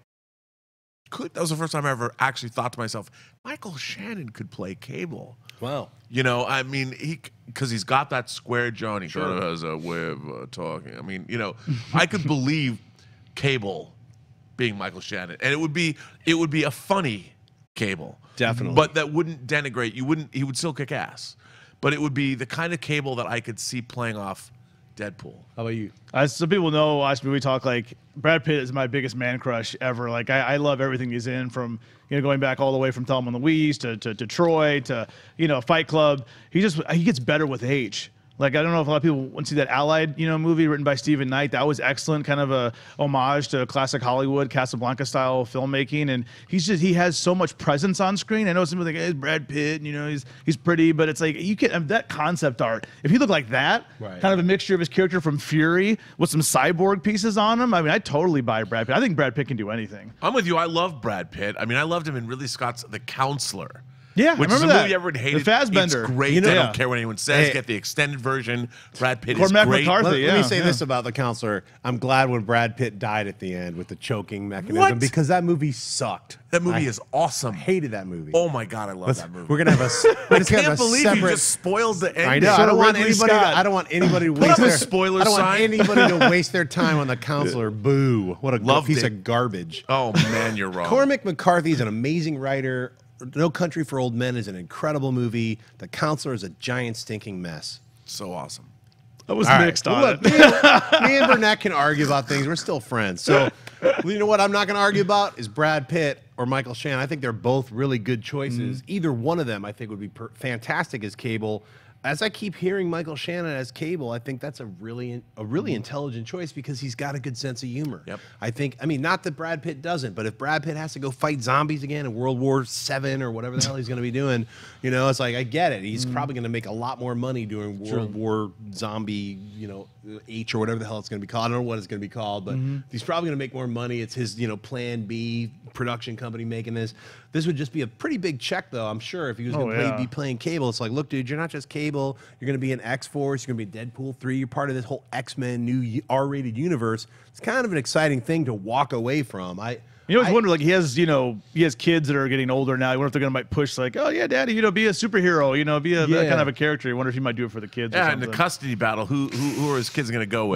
that was the first time I ever actually thought to myself, Michael Shannon could play Cable. Wow. You know, I mean, because he's got that square jaw and he kind of has a way of talking. I mean, you know, I could believe Cable being Michael Shannon, and it would be a funny Cable, Definitely. but that wouldn't denigrate. He would still kick ass, but it would be the kind of Cable that I could see playing off Deadpool. How about you? As some people know, watch me, we talk, like, Brad Pitt is my biggest man crush ever. Like, I love everything he's in, from, you know, going back all the way from Thelma and Louise to Troy to, you know, Fight Club. He gets better with age. Like, I don't know if a lot of people want to see that Allied, you know, movie written by Stephen Knight. That was excellent, kind of a homage to classic Hollywood, Casablanca style filmmaking. And he has so much presence on screen. I know some people think, hey, it's Brad Pitt, and, you know, he's pretty, but it's like, you can, that concept art, if he looked like that, kind of a mixture of his character from Fury with some cyborg pieces on him, I mean, I totally buy Brad Pitt. I think Brad Pitt can do anything. I'm with you. I love Brad Pitt. I mean, I loved him in Ridley Scott's The Counselor. Yeah, which I is a remember that. movie everyone hated. The Fassbender. It's great. You know, I don't care what anyone says. Hey. Get the extended version. Brad Pitt Cormac is great. McCarthy. Let me say this about The Counselor. I'm glad when Brad Pitt died at the end with the choking mechanism What? because that movie sucked. That movie is awesome. Hated that movie. Oh my god, I love that movie. We're gonna have a. I can't believe you just spoiled the ending. I know. So I don't want Ridley anybody. Scott. I don't want anybody to up waste a their spoiler I don't want sign. anybody to waste their time on The Counselor. Boo! What a Loved piece it. of garbage. Oh man, you're wrong. Cormac McCarthy is an amazing writer. No Country for Old Men is an incredible movie. The Counselor is a giant stinking mess. So awesome. I was All right. mixed on Well, it. look, me and Burnett can argue about things. We're still friends. So, you know what I'm not going to argue about is Brad Pitt or Michael Shannon. I think they're both really good choices. Either one of them I think would be fantastic as Cable. As I keep hearing Michael Shannon as Cable, I think that's a really intelligent choice because he's got a good sense of humor. Yep. I mean, not that Brad Pitt doesn't, but if Brad Pitt has to go fight zombies again in World War VII or whatever the hell he's going to be doing, you know, it's like, I get it. He's probably going to make a lot more money doing World War Zombie, you know, H or whatever the hell it's going to be called. I don't know what it's going to be called, but he's probably going to make more money. It's his, you know, Plan B production company making this. This would just be a pretty big check, though, I'm sure, if he was going to be playing Cable. It's like, look, dude, you're not just Cable. You're going to be in X-Force. You're going to be in Deadpool 3. You're part of this whole X-Men new R-rated universe. It's kind of an exciting thing to walk away from. You always wonder, like, he has kids that are getting older now. I wonder if they're going to might push, like, oh, yeah, daddy, you know, be a superhero, you know, be a that kind of a character. I wonder if he might do it for the kids or Yeah, in something. the custody battle, who are his kids going to go with?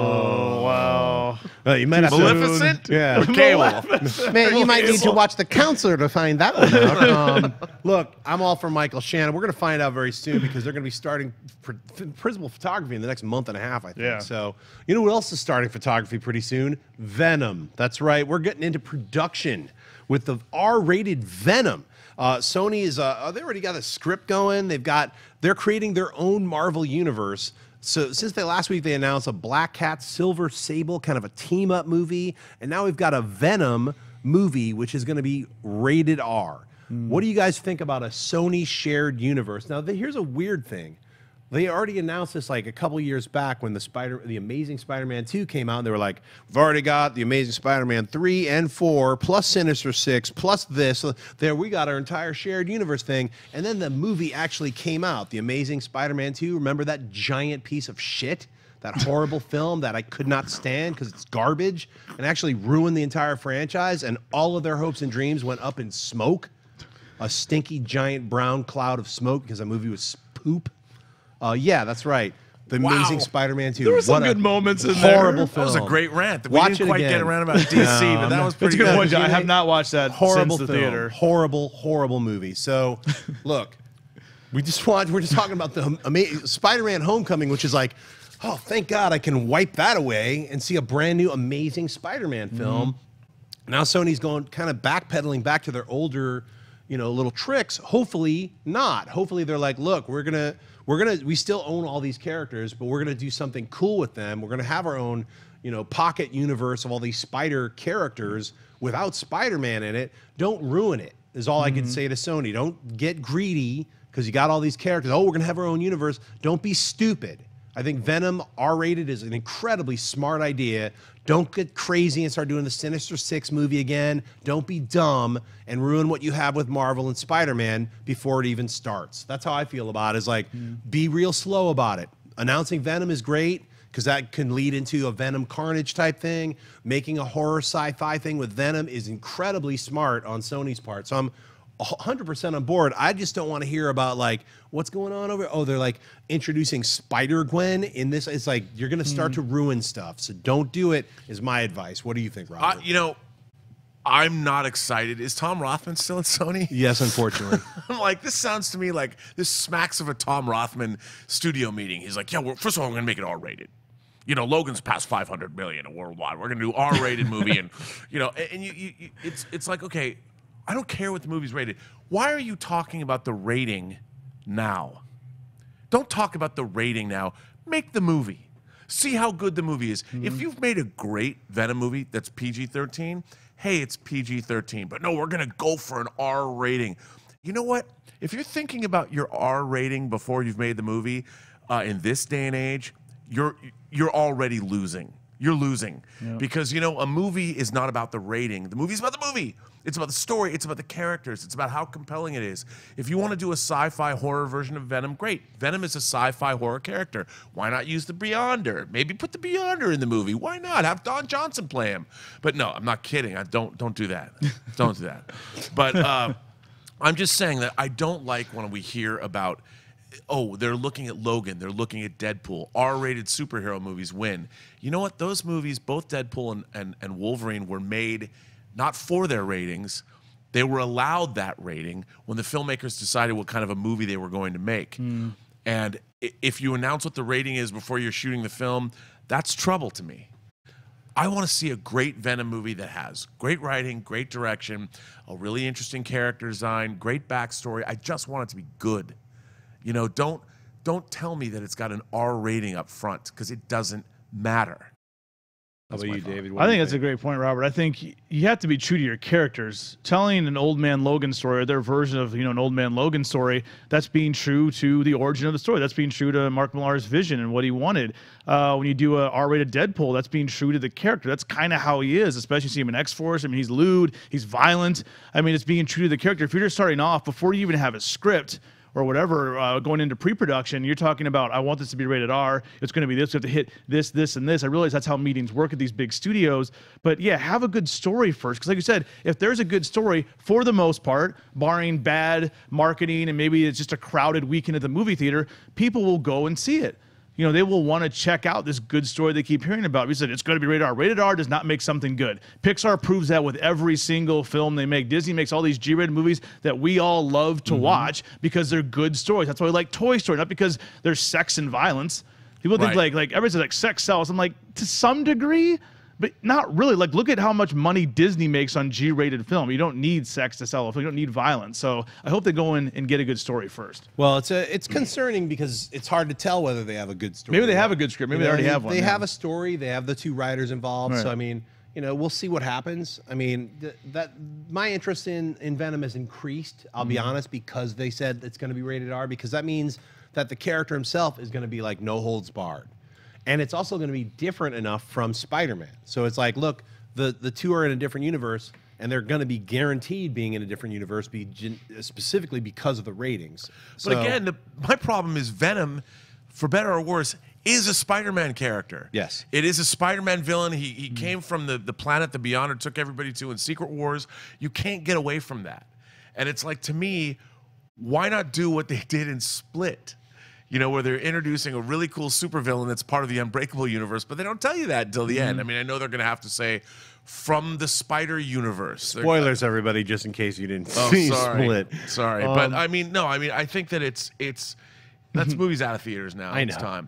Oh, wow. You might have Maleficent? Yeah. Or Cable? Man, you might need to watch The Counselor to find that one out. Look, I'm all for Michael Shannon. We're going to find out very soon because they're going to be starting principal photography in the next month and a half, I think. Yeah. So, you know who else is starting photography pretty soon? Venom. That's right. We're getting into production with the R-rated Venom. Sony is they already got a script going. They're creating their own Marvel universe. So since last week they announced a Black Cat, Silver Sable, kind of a team-up movie, and now we've got a Venom movie, which is going to be rated R. What do you guys think about a Sony shared universe? Now, here's a weird thing. They already announced this like a couple years back when the Amazing Spider-Man 2 came out. And they were like, we've already got the Amazing Spider-Man 3 and 4 plus Sinister 6 plus this. So there we got our entire shared universe thing. And then the movie actually came out, The Amazing Spider-Man 2. Remember that giant piece of shit? That horrible film that I could not stand because it's garbage and actually ruined the entire franchise. And all of their hopes and dreams went up in smoke. A stinky giant brown cloud of smoke because that movie was poop. Yeah, that's right. The Amazing Spider-Man 2. There were some good moments in there. Horrible That film. was a great rant. We Watch didn't it quite again. get around about DC, but that was It's pretty a good good. point, John. I have not watched that Horrible since the film. theater. Horrible movie. So, look, we're just talking about the Spider-Man Homecoming, which is like, oh, thank God I can wipe that away and see a brand new Amazing Spider-Man film. Now Sony's going kind of backpedaling back to their older, you know, little tricks. Hopefully not. Hopefully they're like, look, we still own all these characters, but we're gonna do something cool with them. We're gonna have our own, you know, pocket universe of all these spider characters without Spider-Man in it. Don't ruin it, is all I can say to Sony. Don't get greedy because you got all these characters. Oh, we're gonna have our own universe. Don't be stupid. I think Venom R-rated is an incredibly smart idea. Don't get crazy and start doing the Sinister Six movie again. Don't be dumb and ruin what you have with Marvel and Spider-Man before it even starts. That's how I feel about it. Is like, be real slow about it. announcing Venom is great because that can lead into a Venom Carnage type thing. Making a horror sci-fi thing with Venom is incredibly smart on Sony's part. So I'm 100% on board. I just don't want to hear about like what's going on over. Oh, they're like introducing Spider-Gwen in this. It's like you're going to start to ruin stuff. So don't do it. Is my advice. What do you think, Robert? You know, I'm not excited. Is Tom Rothman still at Sony? Yes, unfortunately. I'm like, this sounds to me like this smacks of a Tom Rothman studio meeting. He's like, yeah, well, first of all, we're going to make it R-rated. You know, Logan's past 500 million worldwide. We're going to do R-rated movie, and you know, and it's like, okay, I don't care what the movie's rated. Why are you talking about the rating now? Don't talk about the rating now. Make the movie. See how good the movie is. If you've made a great Venom movie that's PG-13, hey, it's PG-13. But no, we're going to go for an R rating. You know what? If you're thinking about your R rating before you've made the movie in this day and age, you're already losing. You're losing. Yep. Because, you know, a movie is not about the rating. The movie's about the movie. It's about the story. It's about the characters. It's about how compelling it is. If you want to do a sci-fi horror version of Venom, great. Venom is a sci-fi horror character. Why not use the Beyonder? Maybe put the Beyonder in the movie. Why not? Have Don Johnson play him. But no, I'm not kidding. Don't do that. Don't do that. But I'm just saying that I don't like when we hear about, oh, they're looking at Logan, they're looking at Deadpool. R-rated superhero movies win. You know what? Those movies, both Deadpool and Wolverine, were made not for their ratings. They were allowed that rating when the filmmakers decided what kind of a movie they were going to make. And if you announce what the rating is before you're shooting the film, that's trouble to me. I want to see a great Venom movie that has great writing, great direction, a really interesting character design, great backstory. I just want it to be good. You know, don't tell me that it's got an R rating up front, because it doesn't matter. How about you, David? I think that's a great point, Robert. I think you have to be true to your characters. Telling an Old Man Logan story, or their version of, you know, an Old Man Logan story, that's being true to the origin of the story. That's being true to Mark Millar's vision and what he wanted. When you do a R-rated Deadpool, that's being true to the character. That's kind of how he is, especially see him in X-Force. I mean, he's lewd, he's violent. I mean, it's being true to the character. If you're just starting off, before you even have a script or whatever, going into pre-production, you're talking about, I want this to be rated R, it's going to be this, we have to hit this, this, and this. I realize that's how meetings work at these big studios, but yeah, have a good story first, because like you said, if there's a good story, for the most part, barring bad marketing and maybe it's just a crowded weekend at the movie theater, people will go and see it. You know, they will want to check out this good story they keep hearing about. We said it's going to be rated R. Rated R does not make something good. Pixar proves that with every single film they make. Disney makes all these G-rated movies that we all love to watch because they're good stories. That's why we like Toy Story, not because there's sex and violence. People think like everybody says like sex sells. I'm like, to some degree, but not really. Like, look at how much money Disney makes on G-rated film. You don't need sex to sell a film. You don't need violence. So I hope they go in and get a good story first. Well, it's concerning because it's hard to tell whether they have a good story. Maybe they have a good script. Maybe they already have one. They have a story. They have the two writers involved. Right. So I mean, you know, we'll see what happens. I mean, that my interest in Venom has increased. I'll be honest, because they said it's going to be rated R, because that means that the character himself is going to be like no holds barred. And it's also going to be different enough from Spider-Man. So it's like, look, the two are in a different universe, and they're going to be guaranteed being in a different universe, specifically because of the ratings. But again, my problem is Venom, for better or worse, is a Spider-Man character. Yes. It is a Spider-Man villain. He came from the planet the Beyonder took everybody to in Secret Wars. You can't get away from that. And it's like, to me, why not do what they did in Split? You know, where they're introducing a really cool supervillain that's part of the Unbreakable universe, but they don't tell you that until the end. I mean, I know they're going to have to say, from the Spider universe. Spoilers, everybody, just in case you didn't see Split. Sorry. But I mean, no, I mean, I think that it's that's movies out of theaters now. I know. It's time.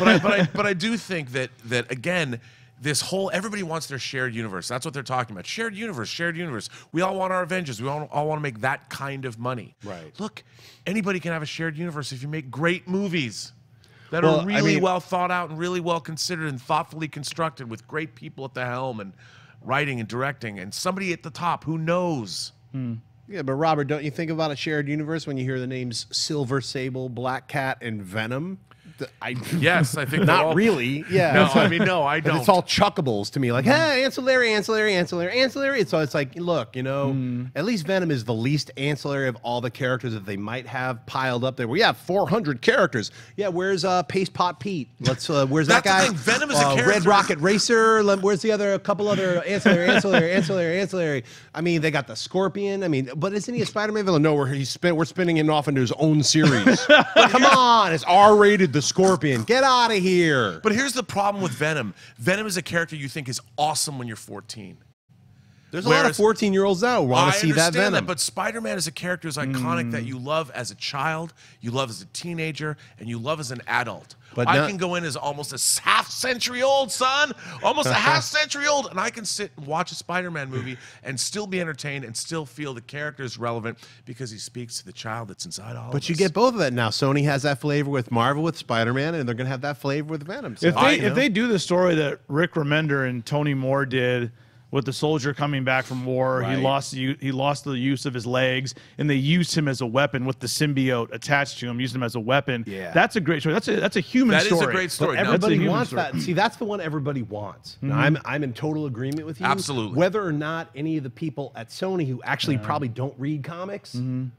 But I do think that again, this whole, everybody wants their shared universe. That's what they're talking about. Shared universe, shared universe. We all want our Avengers. We all want to make that kind of money. Right. Look, anybody can have a shared universe if you make great movies that are really well thought out and really well considered and thoughtfully constructed, with great people at the helm and writing and directing and somebody at the top who knows. Yeah, but Robert, don't you think about a shared universe when you hear the names Silver Sable, Black Cat, and Venom? Yes, I think they're not all- really. Yeah. No, I mean, no, I But don't. it's all chuckables to me, like, hey, ancillary, ancillary, ancillary, ancillary. So it's like, look, at least Venom is the least ancillary of all the characters that they might have piled up there. We have 400 characters. Yeah, where's Paste Pot Pete? Let's where's that That's guy? the thing, Venom is a Red character- Rocket Racer. Where's the other? A couple other ancillary, ancillary, ancillary, ancillary. I mean, they got the Scorpion. I mean, but isn't he a Spider-Man villain? No, we're spinning him off into his own series. Come on, it's R-rated. The Scorpion. Get out of here. But here's the problem with Venom. Venom is a character you think is awesome when you're 14. There's a lot of 14-years-olds now who want to see that understand Venom. but Spider-Man is a character who's iconic that you love as a child, you love as a teenager, and you love as an adult. But I not- can go in as almost a half-century old, son, almost a half-century old, and I can sit and watch a Spider-Man movie and still be entertained and still feel the character is relevant because he speaks to the child that's inside all of us. But you get both of that now. Sony has that flavor with Marvel with Spider-Man, and they're going to have that flavor with Venom. So, If they do the story that Rick Remender and Tony Moore did with the soldier coming back from war, Right. he lost the use of his legs, and they used him as a weapon with the symbiote attached to him, used him as a weapon. Yeah. That's a great story. That's a human That is a story. great story. But Now, everybody human wants story. that. See, that's the one everybody wants. Now, I'm in total agreement with you. Absolutely. Whether or not any of the people at Sony who actually probably don't read comics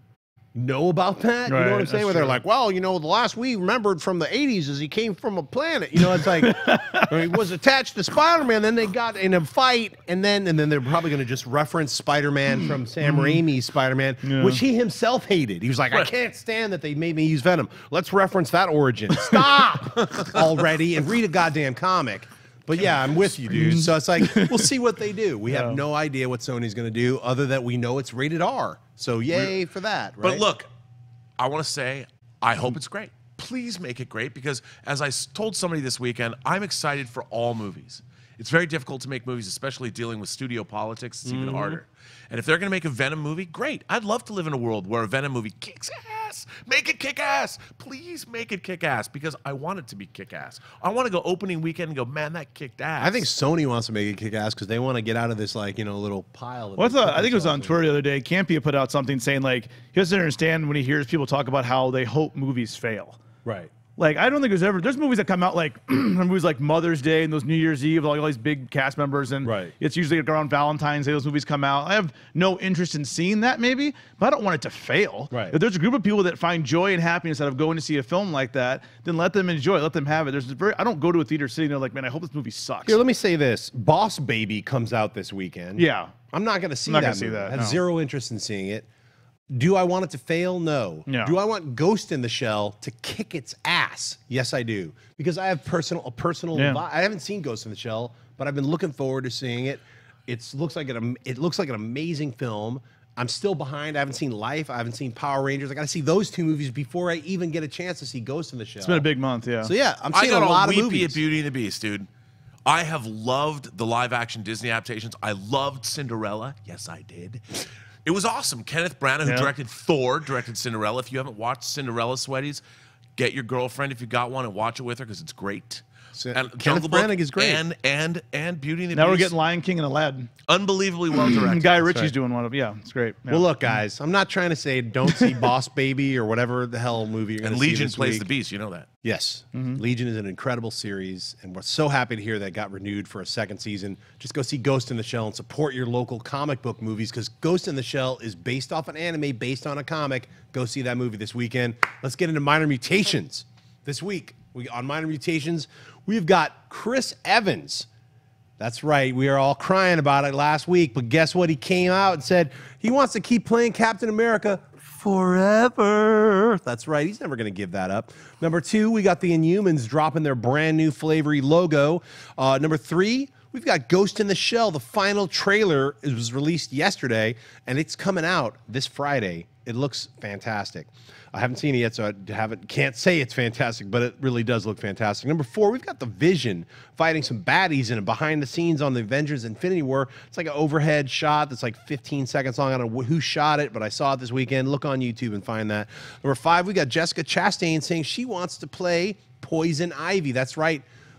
know about that. You know Right, what I'm saying? that's Where they're true. like, well, the last we remembered from the 80s is he came from a planet. It's like he was attached to Spider-Man. Then they got in a fight, and then they're probably going to just reference Spider-Man from Sam Raimi's Spider-Man, which he himself hated. He was like, I can't stand that they made me use Venom. Let's reference that origin. Stop already and read a goddamn comic. But yeah, I'm with you, dude. So it's like, we'll see what they do. We have no idea what Sony's going to do other than we know it's rated R. So yay for that, right? But look, I want to say, I hope it's great. Please make it great because, as I told somebody this weekend, I'm excited for all movies. It's very difficult to make movies, especially dealing with studio politics. It's even harder. And if they're going to make a Venom movie, great. I'd love to live in a world where a Venom movie kicks ass. Make it kick ass. Please make it kick ass because I want it to be kick ass. I want to go opening weekend and go, man, that kicked ass. I think Sony wants to make it kick ass because they want to get out of this little pile. That Well, they put I think it was on themselves in. Twitter the other day. Campia put out something saying like he doesn't understand when he hears people talk about how they hope movies fail. Right. Like, I don't think there's movies that come out like movies like Mother's Day and those New Year's Eve, all these big cast members, and Right. it's usually around Valentine's Day those movies come out. I have no interest in seeing that maybe, but I don't want it to fail. Right. If there's a group of people that find joy and happiness out of going to see a film like that, then let them enjoy it, let them have it. I don't go to a theater sitting there like, man, I hope this movie sucks. Here, let me say this: Boss Baby comes out this weekend. Yeah. I'm not going to see I'm not that. gonna see movie. that, I have no. zero interest in seeing it. Do I want it to fail? No. No. Do I want Ghost in the Shell to kick its ass? Yes, I do. Because I have a personal. Yeah. I haven't seen Ghost in the Shell, but I've been looking forward to seeing it. It looks like an amazing film. I'm still behind. I haven't seen Life. I haven't seen Power Rangers. I got to see those two movies before I even get a chance to see Ghost in the Shell. It's been a big month, yeah. So yeah, I'm I seeing got a lot all of weepy movies. at Beauty and the Beast, dude. I have loved the live-action Disney adaptations. I loved Cinderella. Yes, I did. It was awesome. Kenneth Branagh, who Yeah. directed Thor, directed Cinderella. If you haven't watched Cinderella, sweaties, get your girlfriend if you got one and watch it with her because it's great. Kenneth Jungle Book Branagh is great. And Beauty and the Now Beast. we're getting Lion King and Aladdin. unbelievably well directed. Guy Ritchie's doing one of them. Yeah, it's great. Yeah. Well, look, guys, I'm not trying to say don't see Boss Baby or whatever the hell movie you're going And to see Legion this plays week. the Beast. You know that. Yes, Legion is an incredible series, and we're so happy to hear that it got renewed for a second season. Just go see Ghost in the Shell and support your local comic book movies because Ghost in the Shell is based off an anime, based on a comic. Go see that movie this weekend. Let's get into Minor Mutations. This week, on Minor Mutations, we've got Chris Evans. That's right. We are all crying about it last week, but guess what? He came out and said he wants to keep playing Captain America forever. That's right. He's never going to give that up. Number 2, we got the Inhumans dropping their brand new flavory logo. Number 3, we've got Ghost in the Shell. The final trailer was released yesterday, and it's coming out this Friday. It looks fantastic. I haven't seen it yet, so I can't say it's fantastic, but it really does look fantastic. Number 4, we've got the Vision fighting some baddies in a behind the scenes on the Avengers Infinity War. It's like an overhead shot that's like 15 seconds long. I don't know who shot it, but I saw it this weekend. Look on YouTube and find that. Number 5, we got Jessica Chastain saying she wants to play Poison Ivy. That's right.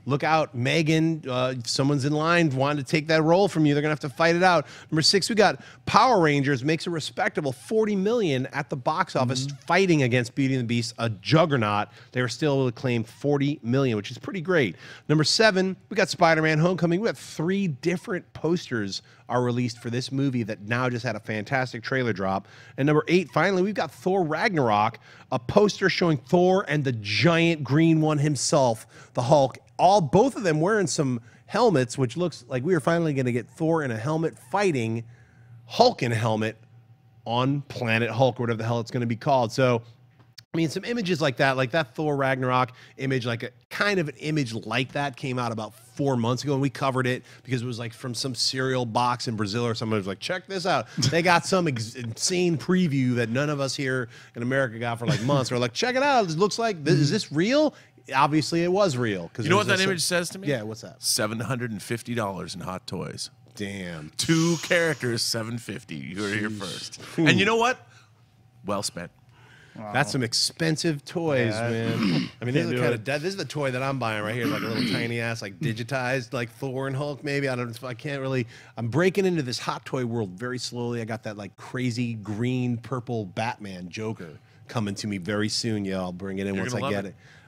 look out, Megan, if someone's in line wanting to take that role from you, they're going to have to fight it out. Number 6, we got Power Rangers, makes a respectable $40 million at the box office, fighting against Beauty and the Beast, a juggernaut. They were still able to claim $40 million, which is pretty great. Number 7, we got Spider-Man Homecoming. We got 3 different posters are released for this movie that now just had a fantastic trailer drop. And number 8, finally, we've got Thor Ragnarok, a poster showing Thor and the giant green one himself, the Hulk, both of them wearing some helmets, which looks like we are finally going to get Thor in a helmet fighting Hulk in a helmet on Planet Hulk, or whatever the hell it's going to be called. So, I mean, some images like that Thor Ragnarok image, like a kind of an image like that came out about 4 months ago, and we covered it because it was like from some cereal box in Brazil or someone was like, check this out. They got some insane preview that none of us here in America got for like months. We're like, check it out. It looks like, is this real? Obviously, it was real. You know what that image says to me? Yeah, what's that? $750 in Hot Toys. Damn. 2 characters, $750. You heard it here first. And you know what? Well spent. Wow. That's some expensive toys, man. I mean, this is the toy that I'm buying right here, like a little tiny ass, like digitized, like Thor and Hulk. Maybe I can't really. I'm breaking into this hot toy world very slowly. I got that like crazy green, purple Batman Joker coming to me very soon. Yeah, I'll bring it in once I get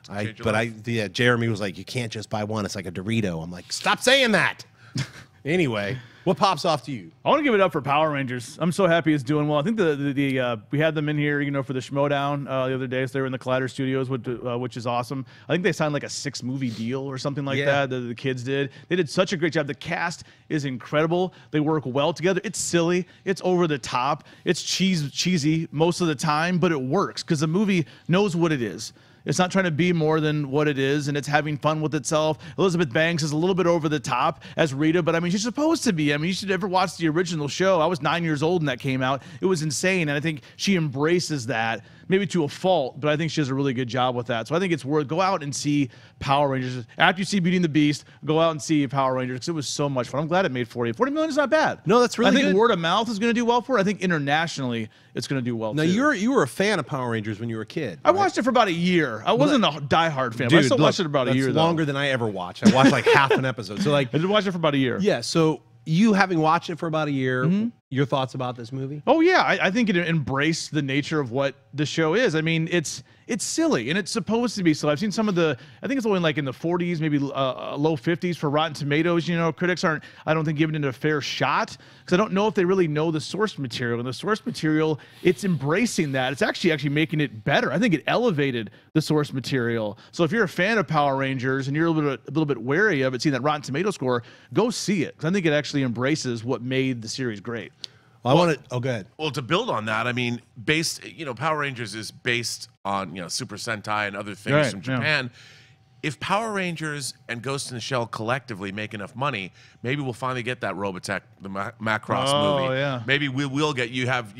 it. Jeremy was like, you can't just buy one. It's like a Dorito. I'm like, stop saying that. Anyway, what pops off to you? I want to give it up for Power Rangers. I'm so happy it's doing well. I think we had them in here, for the Schmodown the other day. So they were in the Collider Studios, which is awesome. I think they signed like a 6-movie deal or something like that. The kids did. They did such a great job. The cast is incredible. They work well together. It's silly. It's over the top. It's cheesy most of the time, but it works because the movie knows what it is. It's not trying to be more than what it is, and it's having fun with itself. Elizabeth Banks is a little bit over the top as Rita, but I mean, she's supposed to be. I mean, you should ever watch the original show. I was 9 years old when that came out. It was insane, and I think she embraces that, maybe to a fault, but I think she does a really good job with that. So I think it's worth, go out and see Power Rangers. After you see Beauty and the Beast, go out and see Power Rangers, because it was so much fun. I'm glad it made 40. 40 million is not bad. No, that's really good. I think word of mouth is going to do well for it. I think internationally, it's going to do well, now, too. you were a fan of Power Rangers when you were a kid. I watched it for about a year. I wasn't a diehard fan, but I still watched it about a year, though. Longer than I ever watched. I watched like half an episode. So like, I did watch it for about a year. Yeah, so you having watched it for about a year, your thoughts about this movie? Oh, yeah. I think it embraced the nature of what the show is. I mean, it's silly, and it's supposed to be silly. I've seen some of I think it's only like in the 40s, maybe low 50s for Rotten Tomatoes. Critics aren't, I don't think, giving it a fair shot, because I don't know if they really know the source material. And the source material, it's embracing that. It's actually making it better. I think it elevated the source material. So if you're a fan of Power Rangers and you're a little bit wary of it, seeing that Rotten Tomato score, go see it, because I think it actually embraces what made the series great. Well, I want to. Oh, go ahead. Well, to build on that, I mean, Power Rangers is based on Super Sentai and other things from Japan. Yeah. If Power Rangers and Ghost in the Shell collectively make enough money, maybe we'll finally get that Robotech, the Macross movie. Yeah. Maybe we will get. You have.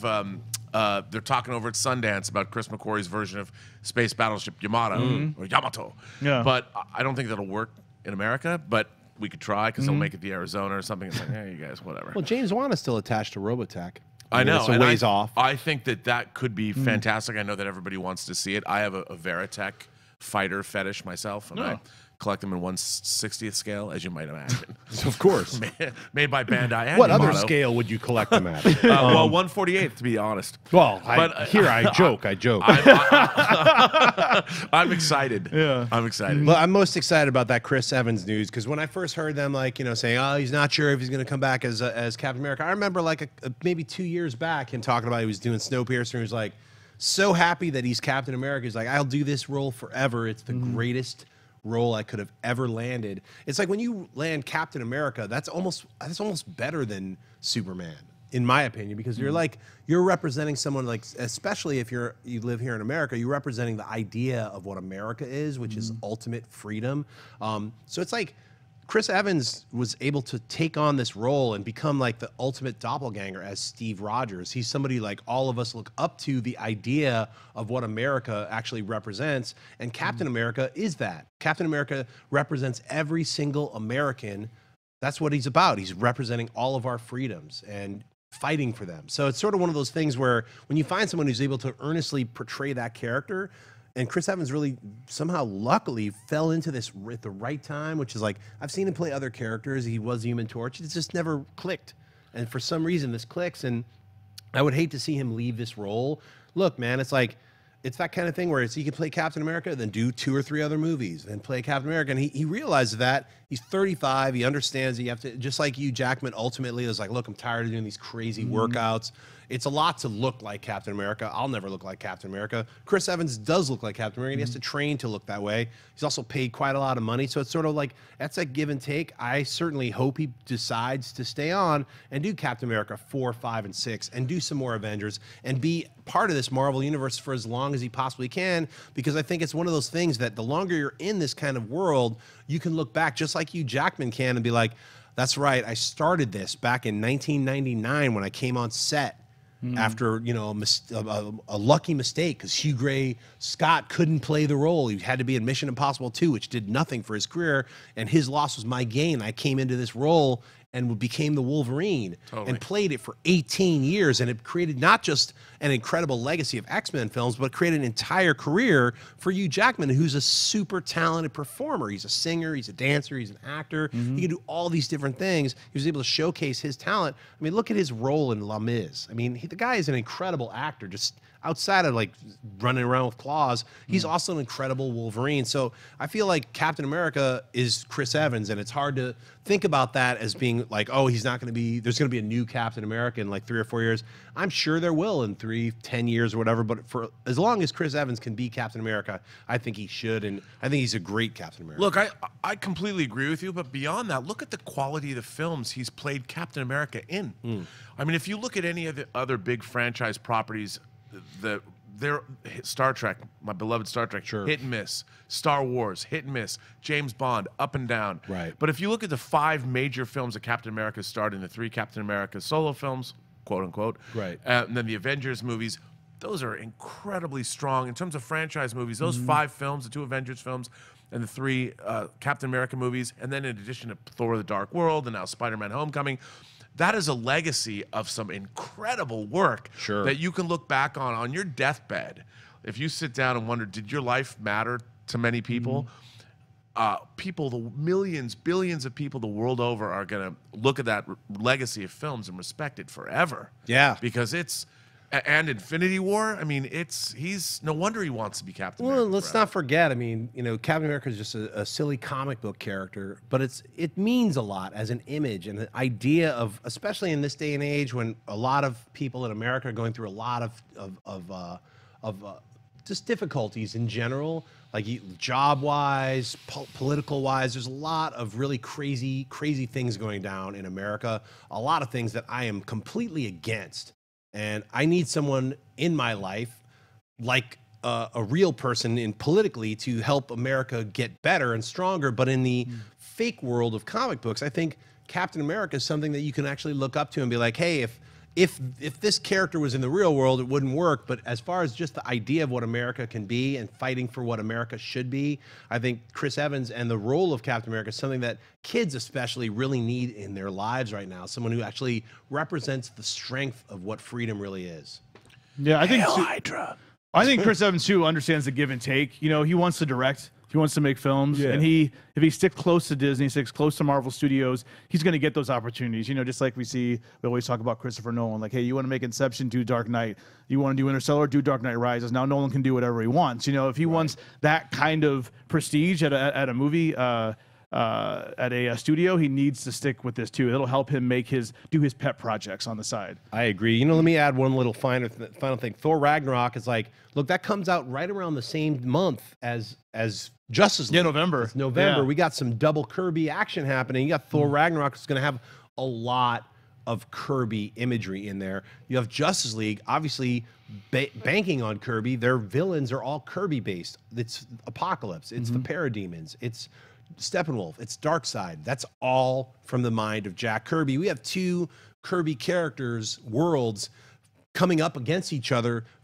They're talking over at Sundance about Chris McQuarrie's version of Space Battleship Yamato or Yamato. Yeah. But I don't think that'll work in America. But we could try, because they'll make it the Arizona or something. It's like, you guys, whatever. Well, James Wan is still attached to Robotech. I know. It's a ways off. I think that could be fantastic. I know that everybody wants to see it. I have a Veritech fighter fetish myself, and I collect them in 1/60th scale, as you might imagine. Of course. Made by Bandai and what Yamato. other scale would you collect them at? Well, 1/48th, to be honest. Well, I joke. I'm excited. Yeah. I'm excited. Well, I'm most excited about that Chris Evans news, because when I first heard them, saying, oh, he's not sure if he's going to come back as Captain America, I remember maybe 2 years back him talking about he was doing Snowpiercer, and he was like, so happy that he's Captain America. He's like, I'll do this role forever. It's the greatest role I could have ever landed. It's like when you land Captain America, that's almost better than Superman, in my opinion, because you're representing someone, like, especially if you live here in America, you're representing the idea of what America is, which is ultimate freedom. So it's like Chris Evans was able to take on this role and become like the ultimate doppelganger as Steve Rogers. He's somebody like all of us look up to, the idea of what America actually represents. And Captain America is that. Captain America represents every single American. That's what he's about. He's representing all of our freedoms and fighting for them. So it's sort of one of those things where when you find someone who's able to earnestly portray that character, And Chris Evans really somehow luckily fell into this at the right time, which is like, I've seen him play other characters. He was Human Torch. It's just never clicked. And for some reason, this clicks. And I would hate to see him leave this role. Look, man, it's like, it's that kind of thing where he can play Captain America, then do 2 or 3 other movies, then play Captain America. And he realizes that. He's 35. He understands you have to, just like Hugh Jackman ultimately is like, look, I'm tired of doing these crazy workouts. It's a lot to look like Captain America. I'll never look like Captain America. Chris Evans does look like Captain America, and he has to train to look that way. He's also paid quite a lot of money, so it's sort of like, that's a give and take. I certainly hope he decides to stay on and do Captain America 4, 5, and 6, and do some more Avengers, and be part of this Marvel universe for as long as he possibly can, because I think it's one of those things that the longer you're in this kind of world, you can look back just like Hugh Jackman can and be like, that's right, I started this back in 1999 when I came on set. After, you know, a lucky mistake, because Hugh Gray Scott couldn't play the role. He had to be in Mission Impossible 2, which did nothing for his career, and his loss was my gain. I came into this role and became the Wolverine and played it for 18 years, and it created not just an incredible legacy of X-Men films, but created an entire career for Hugh Jackman, who's a super talented performer. He's a singer, he's a dancer, he's an actor. He can do all these different things. He was able to showcase his talent. I mean, look at his role in Les Mis. I mean, the guy is an incredible actor, just outside of like running around with claws. He's also an incredible Wolverine. So I feel like Captain America is Chris Evans, and it's hard to think about that as being like, oh, he's not going to be, there's going to be a new Captain America in like 3 or 4 years. I'm sure there will in 3, 10 years or whatever, but for as long as Chris Evans can be Captain America, I think he should, and I think he's a great Captain America. Look, I completely agree with you, but beyond that, look at the quality of the films he's played Captain America in. I mean, if you look at any of the other big franchise properties, they're Star Trek, my beloved Star Trek, hit and miss. Star Wars, hit and miss. James Bond, up and down. Right. But if you look at the 5 major films that Captain America starred in, the 3 Captain America solo films, quote unquote, right, and then the Avengers movies, those are incredibly strong in terms of franchise movies. Those 5 films, the 2 Avengers films, and the 3 Captain America movies, and then in addition to Thor: The Dark World and now Spider-Man: Homecoming. That is a legacy of some incredible work that you can look back on your deathbed. If you sit down and wonder, did your life matter to many people? People, the millions, billions of people the world over are going to look at that legacy of films and respect it forever. Yeah. Because it's, and Infinity War, I mean, he's no wonder he wants to be Captain America. Well, let's not forget, I mean, you know, Captain America is just a silly comic book character, but it means a lot as an image and an idea of, especially in this day and age when a lot of people in America are going through a lot of just difficulties in general, like job-wise, political-wise. There's a lot of really crazy things going down in America, a lot of things that I am completely against. And I need someone in my life, like a real person in politically, to help America get better and stronger. But in the fake world of comic books, I think Captain America is something that you can actually look up to and be like, hey, if this character was in the real world, it wouldn't work. But as far as just the idea of what America can be and fighting for what America should be, I think Chris Evans and the role of Captain America is something that kids especially really need in their lives right now. Someone who actually represents the strength of what freedom really is. Yeah, I think Hydra. I think Chris Evans too understands the give and take. You know, he wants to direct. He wants to make films, and if he sticks close to Disney, sticks close to Marvel Studios, he's going to get those opportunities. You know, just like we always talk about Christopher Nolan. Like, hey, you want to make Inception, do Dark Knight. You want to do Interstellar, do Dark Knight Rises. Now Nolan can do whatever he wants. You know, if he wants that kind of prestige at a movie, at a studio, he needs to stick with this too. It'll help him do his pet projects on the side. I agree. You know, let me add one little final thing. Thor Ragnarok is like, look, that comes out right around the same month as Justice League. Yeah, November. It's November. Yeah. We got some double Kirby action happening. You got Thor Ragnarok. It's going to have a lot of Kirby imagery in there. You have Justice League, obviously banking on Kirby. Their villains are all Kirby based. It's Apocalypse. It's the Parademons. It's Steppenwolf. It's Darkseid. That's all from the mind of Jack Kirby. We have 2 Kirby characters, worlds, coming up against each other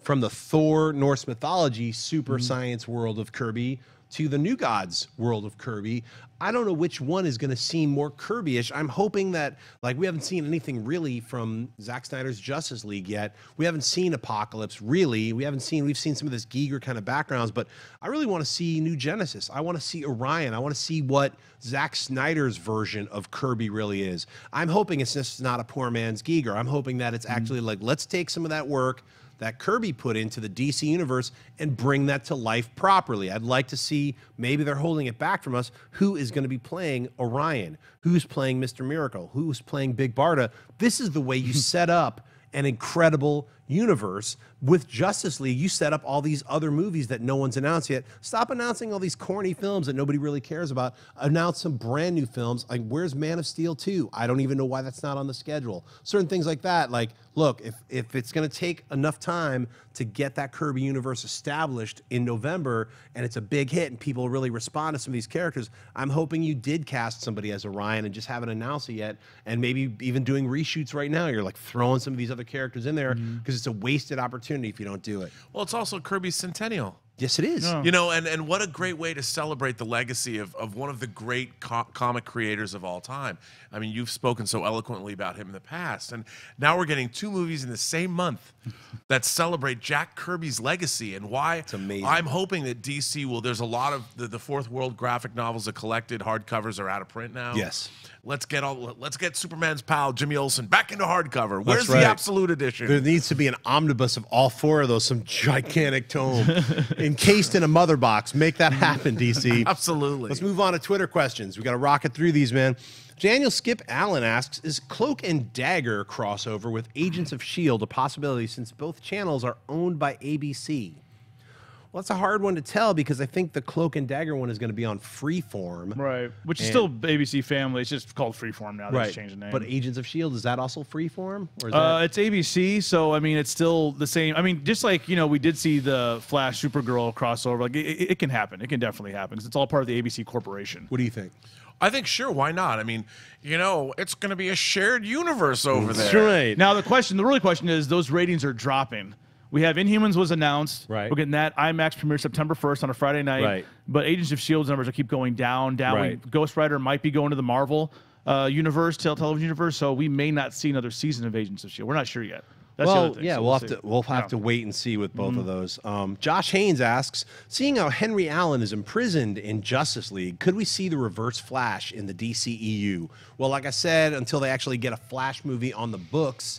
from the Thor Norse mythology super science world of Kirby to the New Gods world of Kirby. I don't know which one is going to seem more Kirby-ish. I'm hoping that, like, we haven't seen anything really from Zack Snyder's Justice League yet. We haven't seen Apocalypse, really. We've seen some of this Giger kind of backgrounds, but I really want to see New Genesis. I want to see Orion. I want to see what Zack Snyder's version of Kirby really is. I'm hoping it's just not a poor man's Giger. I'm hoping that it's actually like, let's take some of that work that Kirby put into the DC universe and bring that to life properly. I'd like to see, maybe they're holding it back from us, who is going to be playing Orion, who's playing Mr. Miracle, who's playing Big Barda. This is the way you set up an incredible universe. With Justice League, you set up all these other movies that no one's announced yet. Stop announcing all these corny films that nobody really cares about. Announce some brand new films. Like, where's Man of Steel 2? I don't even know why that's not on the schedule. Certain things like that. Like, look, if it's going to take enough time to get that Kirby universe established in November and it's a big hit and people really respond to some of these characters, I'm hoping you did cast somebody as Orion and just haven't announced it yet. And maybe even doing reshoots right now. You're like throwing some of these other characters in there because it's a wasted opportunity if you don't do it. Well, it's also Kirby's centennial. Yes, it is. No. You know, and what a great way to celebrate the legacy of one of the great comic creators of all time. I mean, you've spoken so eloquently about him in the past, and now we're getting 2 movies in the same month that celebrate Jack Kirby's legacy and why. It's amazing. I'm hoping that DC will. There's a lot of the Fourth World graphic novels, the collected hardcovers are out of print now. Yes. Let's get Superman's pal Jimmy Olsen back into hardcover. Where's right. the Absolute Edition? There needs to be an omnibus of all 4 of those, some gigantic tome encased in a mother box. Make that happen, DC. Absolutely. Let's move on to Twitter questions. We got to rocket through these, man. Daniel Skip Allen asks, is Cloak and Dagger crossover with Agents of S.H.I.E.L.D. a possibility since both channels are owned by ABC? Well, that's a hard one to tell because I think the Cloak and Dagger one is going to be on Freeform. Right, which is still ABC Family. It's just called Freeform now. They just changed the name. But Agents of S.H.I.E.L.D., is that also Freeform? Or is that... It's ABC, so I mean, it's still the same. I mean, just like, you know, we did see the Flash Supergirl crossover. Like, it can happen. It can definitely happen because it's all part of the ABC corporation. What do you think? I think, sure, why not? I mean, you know, it's going to be a shared universe over there. That's right. Now, the real question is, those ratings are dropping. We have Inhumans was announced. Right. We're getting that IMAX premiere September 1st on a Friday night. Right. But Agents of S.H.I.E.L.D.'s numbers will keep going down. Right. Ghost Rider might be going to the Marvel universe, television universe, so we may not see another season of Agents of S.H.I.E.L.D. We're not sure yet. That's the Well, other thing, yeah, so we'll have to wait and see with both of those. Josh Haynes asks, seeing how Henry Allen is imprisoned in Justice League, could we see the Reverse Flash in the DCEU? Well, like I said, until they actually get a Flash movie on the books,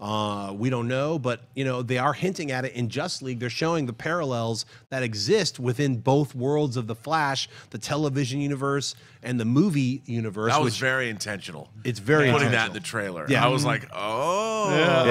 we don't know, but you know, they are hinting at it in Justice League. They're showing the parallels that exist within both worlds of the Flash, the television universe and the movie universe. That was very intentional. It's very putting intentional. that in the trailer. Yeah. I was like, oh,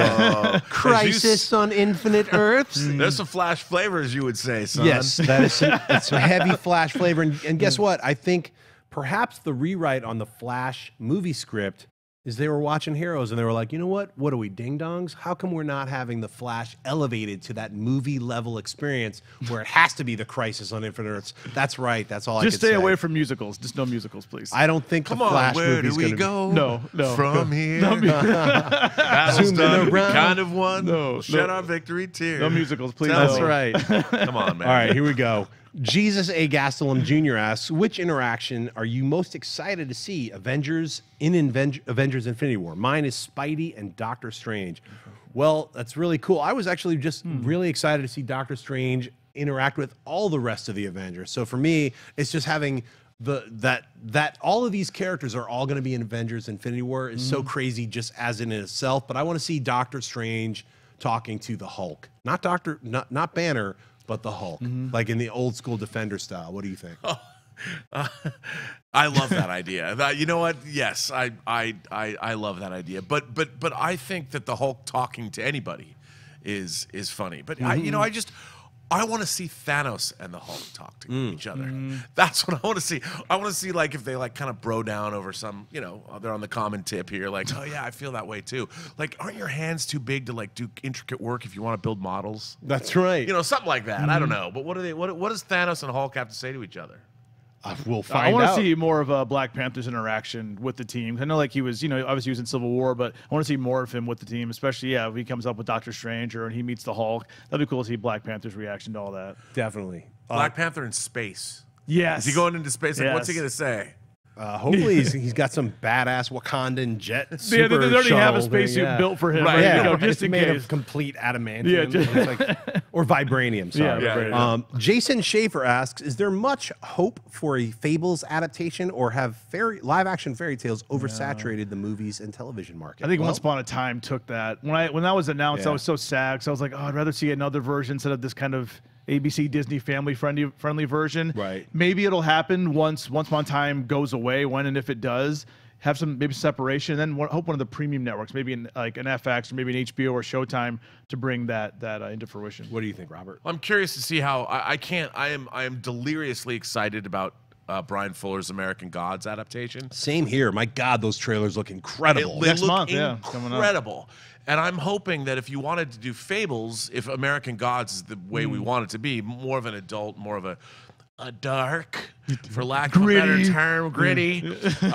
Crisis on Infinite Earths. There's some Flash flavors, you would say, son. Yes, that is it's a heavy Flash flavor. And guess what? I think perhaps the rewrite on the Flash movie script is they were watching Heroes and they were like, you know what? What are we, ding-dongs? How come we're not having the Flash elevated to that movie-level experience where it has to be the Crisis on Infinite Earths? That's right. That's all I can say. Just stay away from musicals. Just no musicals, please. I don't think Come the on, Flash where movie's do we gonna go? No. From here. Zoom Zoom in around. kind of one. No, Shed no. our victory tear. No musicals, please. That's no. right. Come on, man. All right, here we go. Jesus A. Gastelum Jr. asks, which interaction are you most excited to see Avengers Infinity War? Mine is Spidey and Doctor Strange. Well, that's really cool. I was actually just really excited to see Doctor Strange interact with all the rest of the Avengers. So for me, it's just having that all of these characters are all going to be in Avengers Infinity War is so crazy just as in itself. But I want to see Doctor Strange talking to the Hulk, not Banner, but the Hulk, like in the old school Defender style. What do you think? I love that idea. You know what? Yes, I love that idea. But I think that the Hulk talking to anybody is funny. But I want to see Thanos and the Hulk talk to each other. That's what I want to see. I want to see like if they like kind of bro down over some, you know, they're on the common tip here. Like, oh yeah, I feel that way too. Like, aren't your hands too big to like do intricate work if you want to build models? That's right. You know, something like that. I don't know. But what does Thanos and Hulk have to say to each other? We'll I find want to out. see more of a Black Panther's interaction with the team. I know, like, he was, obviously he was in Civil War, but I want to see more of him with the team, especially, if he comes up with Doctor Strange or he meets the Hulk. That'd be cool to see Black Panther's reaction to all that. Definitely. Black Panther in space. Yes. Is he going into space? Like, what's he Yes. going to say? Hopefully he's got some badass Wakandan jet. Yeah, Super they already have a shuttle thing, spacesuit yeah. built for him, Right, ready to Yeah, go, just it's in made case. of complete adamantium. Yeah, just- or vibranium. Sorry. Yeah, vibranium. Jason Schaefer asks: Is there much hope for a Fables adaptation, or have live-action fairy tales oversaturated the movies and television market? I think Well, Once Upon a Time took that. When that was announced, I Yeah. was so sad because I was like, oh, I'd rather see another version instead of this kind of ABC Disney family friendly version. Right. Maybe it'll happen once Upon a Time goes away. When and if it does, have some maybe separation. And then hope one of the premium networks, maybe like an FX or maybe an HBO or Showtime, to bring that into fruition. What do you think, Robert? I'm curious to see how I am deliriously excited about Brian Fuller's American Gods adaptation. Same here. My God, those trailers look incredible. Next look month, yeah, coming up. incredible. And I'm hoping that if you wanted to do Fables, if American Gods is the way we want it to be, more of an adult, more of a dark, for lack of a better Gritty. term, gritty.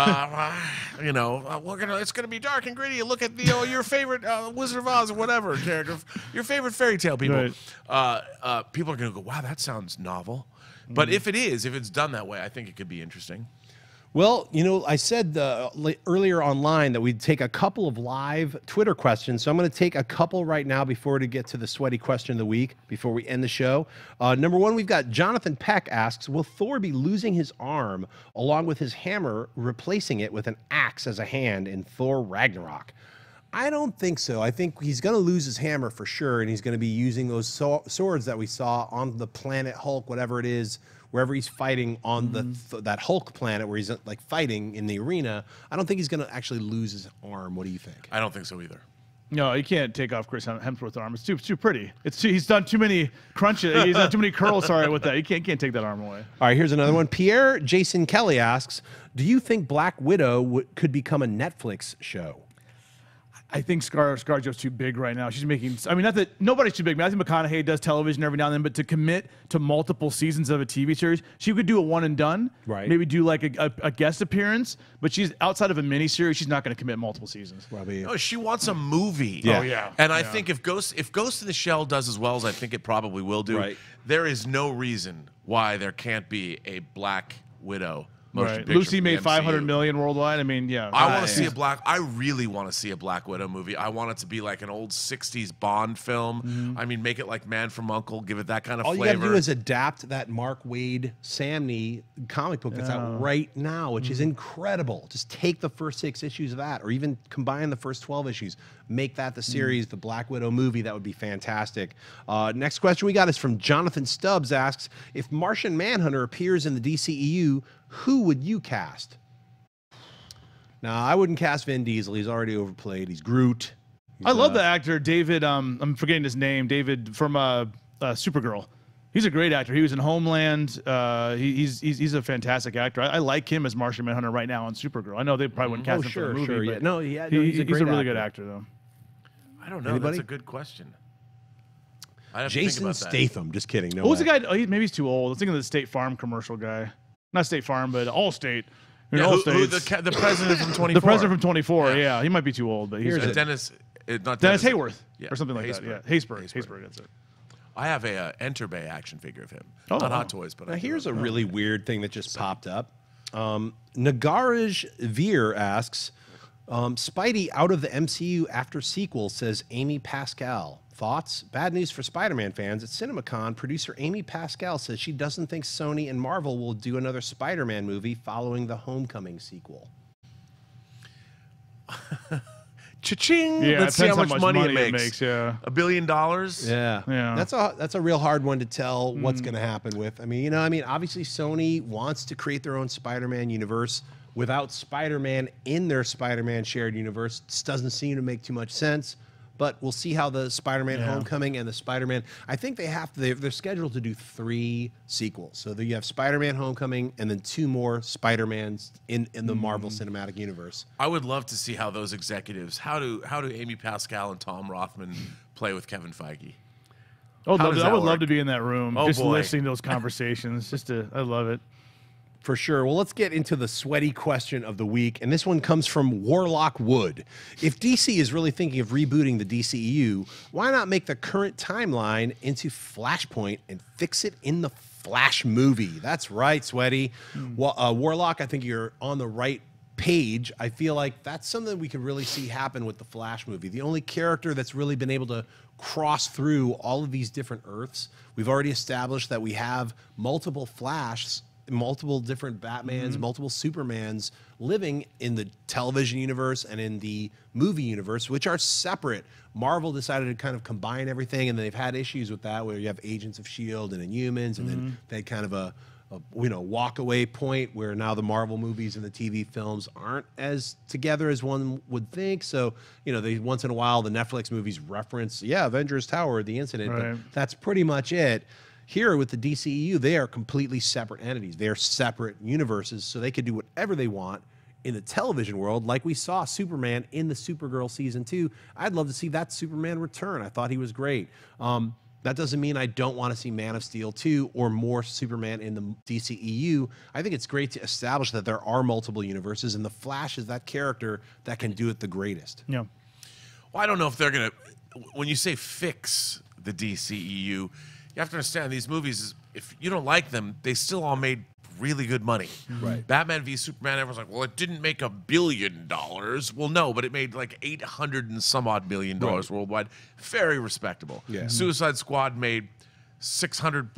It's gonna be dark and gritty. Look at your favorite Wizard of Oz or whatever character, your favorite fairy tale people. Right. People are gonna go, wow, that sounds novel. But if it's done that way, I think it could be interesting. Well, I said earlier online that we'd take a couple of live Twitter questions. So I'm going to take a couple right now before we get to the sweaty question of the week, before we end the show. Number one, we've got Jonathan Peck asks, will Thor be losing his arm along with his hammer, replacing it with an axe as a hand in Thor Ragnarok? I don't think so. I think he's going to lose his hammer for sure, and he's going to be using those swords that we saw on the planet Hulk, whatever it is, wherever he's fighting on that Hulk planet where he's like fighting in the arena. I don't think he's going to actually lose his arm. What do you think? I don't think so either. No, you can't take off Chris Hemsworth's arm. It's too pretty. He's done too many crunches. He's done too many curls. Sorry with that. You can't take that arm away. All right, here's another one. Pierre Jason Kelly asks, do you think Black Widow could become a Netflix show? I think ScarJo's too big right now. She's making. I mean, not that nobody's too big. Matthew McConaughey does television every now and then, but to commit to multiple seasons of a TV series, she could do a one and done. Right. Maybe do like a guest appearance, but she's outside of a miniseries. She's not going to commit multiple seasons. Probably. No, she wants a movie. Yeah. Oh, yeah. And I Yeah. think if Ghost in the Shell does as well as I think it probably will do, Right. there is no reason why there can't be a Black Widow motion Right. picture. Lucy from made the 500 MCU. million worldwide. I mean, yeah. I want to see I really want to see a Black Widow movie. I want it to be like an old 60s Bond film. I mean, make it like Man from U.N.C.L.E., give it that kind of All you flavor. got to do is adapt that Mark Wade Samney comic book that's out right now, which is incredible. Just take the first 6 issues of that, or even combine the first 12 issues. Make that the series, the Black Widow movie. That would be fantastic. Next question we got is from Jonathan Stubbs. Asks, if Martian Manhunter appears in the DCEU, who would you cast? Now, I wouldn't cast Vin Diesel. He's already overplayed. He's Groot. I love the actor David. I'm forgetting his name. David from Supergirl. He's a great actor. He was in Homeland. He's a fantastic actor. I like him as Martian Manhunter right now on Supergirl. I know they probably wouldn't cast him for the movie. yeah. But No, yeah, he's a great really good actor though. I don't know. Anybody? That's a good question. I have to Jason think about that. Statham. Just kidding. No What was the way. guy? Oh, maybe he's too old. I was thinking of the State Farm commercial guy. Not State Farm, but Allstate. Yeah, All who States. the president from 24. The president from 24. Yeah. Yeah, he might be too old, but he's Here's good. it. Dennis Dennis Hayworth Yeah, or something like Haysbert. that. Yeah, Haysbert. That's it. I have a Enter Bay action figure of him. Oh, Not wow. Hot Toys, but Now, I do here's a have it. really weird thing that just popped up. Nagaraj Veer asks, Spidey out of the MCU after sequel, says Amy Pascal. Thoughts? Bad news for Spider-Man fans. At CinemaCon, producer Amy Pascal says she doesn't think Sony and Marvel will do another Spider-Man movie following the Homecoming sequel. Cha-ching! Yeah, Let's it see how depends much money it makes. Yeah. $1 billion? Yeah. That's a real hard one to tell what's going to happen with. I mean, obviously Sony wants to create their own Spider-Man universe without Spider-Man in their Spider-Man shared universe. This doesn't seem to make too much sense. But we'll see how the Spider-Man Homecoming and the Spider-Man. I think they're scheduled to do 3 sequels. So you have Spider-Man Homecoming and then 2 more Spider-Mans in the Marvel Cinematic Universe. I would love to see how those executives, how do Amy Pascal and Tom Rothman play with Kevin Feige? I would How does that love work? to be in that room, Oh, just boy. listening to those conversations. I love it. For sure. Well, let's get into the sweaty question of the week. And this one comes from Warlock Wood. If DC is really thinking of rebooting the DCEU, why not make the current timeline into Flashpoint and fix it in the Flash movie? That's right, Sweaty. Well, Warlock, I think you're on the right page. I feel like that's something we could really see happen with the Flash movie. The only character that's really been able to cross through all of these different Earths. We've already established that we have multiple Flashes, multiple different Batmans, multiple Supermans living in the television universe and in the movie universe, which are separate. Marvel decided to kind of combine everything, and they've had issues with that, where you have Agents of S.H.I.E.L.D. and Inhumans, and then they had kind of a walk away point where now the Marvel movies and the TV films aren't as together as one would think. So, they once in a while, the Netflix movies reference, Avengers Tower, the incident, but that's pretty much it. Here with the DCEU, they are completely separate entities. They are separate universes, so they could do whatever they want in the television world, like we saw Superman in the Supergirl season 2. I'd love to see that Superman return. I thought he was great. That doesn't mean I don't want to see Man of Steel 2 or more Superman in the DCEU. I think it's great to establish that there are multiple universes, and the Flash is that character that can do it the greatest. Yeah. Well, I don't know if they're going to, when you say fix the DCEU, you have to understand these movies, if you don't like them, they still all made really good money. Right. Batman v Superman, everyone's like, well, it didn't make $1 billion. Well, no, but it made like 800 and some odd million dollars worldwide. Very respectable. Yeah. Suicide Squad made $700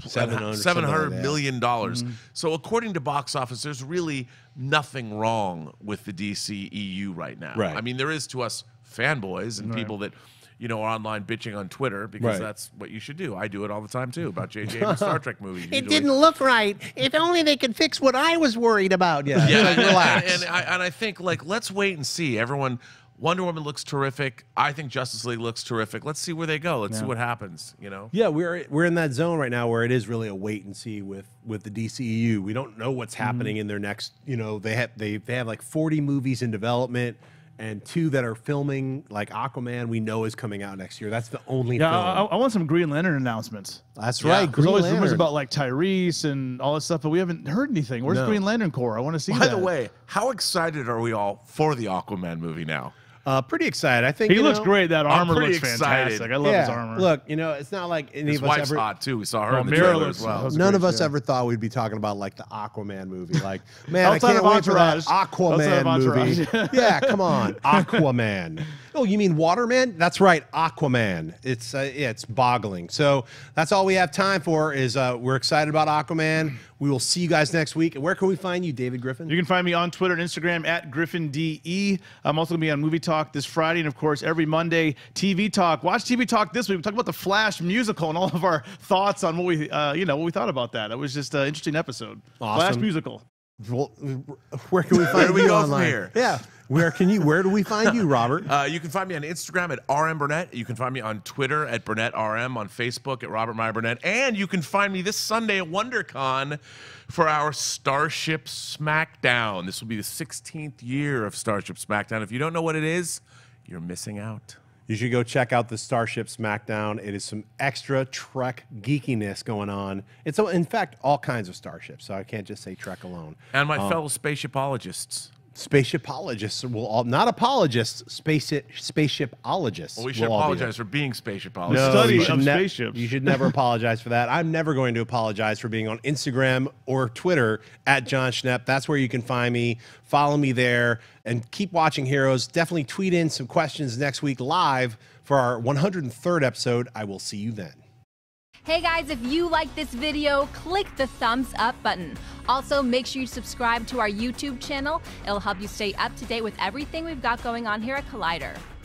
$700 million. So according to box office, there's really nothing wrong with the DCEU right now. Right. I mean, there is to us fanboys and people that are online bitching on Twitter, because that's what you should do. I do it all the time too, about J.J. Abrams' Star Trek movies. It didn't look right. If only they could fix what I was worried about. Yeah, relax. And I think, like, let's wait and see. Wonder Woman looks terrific. I think Justice League looks terrific. Let's see where they go. Let's see what happens. Yeah, we're in that zone right now where it is really a wait and see with the DCEU. We don't know what's happening in their next. They have like 40 movies in development, and 2 that are filming. Like Aquaman, we know is coming out next year. That's the only film. I want some Green Lantern announcements. That's right. There's always rumors about like Tyrese and all this stuff, but we haven't heard anything. Where's Green Lantern Corps? I want to see that. By the way, how excited are we all for the Aquaman movie now? Pretty excited. I think he looks great. That armor looks excited. fantastic. I love his armor. Look, it's not like any His of us wife's ever. hot too. We saw her in the Mira trailer looks as well. None of us ever thought we'd be talking about like the Aquaman movie. Like, man, Outside I can't of wait for that Entourage. Outside of Aquaman movie. Entourage. Yeah, come on, Aquaman. Oh, you mean Waterman? That's right, Aquaman. It's boggling. So that's all we have time for. Is we're excited about Aquaman. We will see you guys next week. And where can we find you, David Griffin? You can find me on Twitter and Instagram at GriffinDE. I'm also going to be on Movie Talk this Friday, and of course every Monday TV Talk. Watch TV Talk this week. We talked about the Flash musical and all of our thoughts on what we thought about that. It was just an interesting episode. Awesome. Flash musical. Well, where can we find do we you go online? from here? Yeah. Where do we find you, Robert? You can find me on Instagram at RMBurnett. You can find me on Twitter at BurnettRM, on Facebook at Robert Meyer Burnett, and you can find me this Sunday at WonderCon for our Starship Smackdown. This will be the 16th year of Starship Smackdown. If you don't know what it is, you're missing out. You should go check out the Starship Smackdown. It is some extra Trek geekiness going on. It's, in fact, all kinds of starships, so I can't just say Trek alone. And my fellow spaceshipologists. Spaceshipologists will all, not apologists, spaceshipologists. Well, we should will all be apologize for being spaceshipologists. No, Study you should of spaceships. You should never apologize for that. I'm never going to apologize for being on Instagram or Twitter at John Schnepp. That's where you can find me. Follow me there and keep watching Heroes. Definitely tweet in some questions next week live for our 103rd episode. I will see you then. Hey guys, if you like this video, click the thumbs up button. Also, make sure you subscribe to our YouTube channel. It'll help you stay up to date with everything we've got going on here at Collider.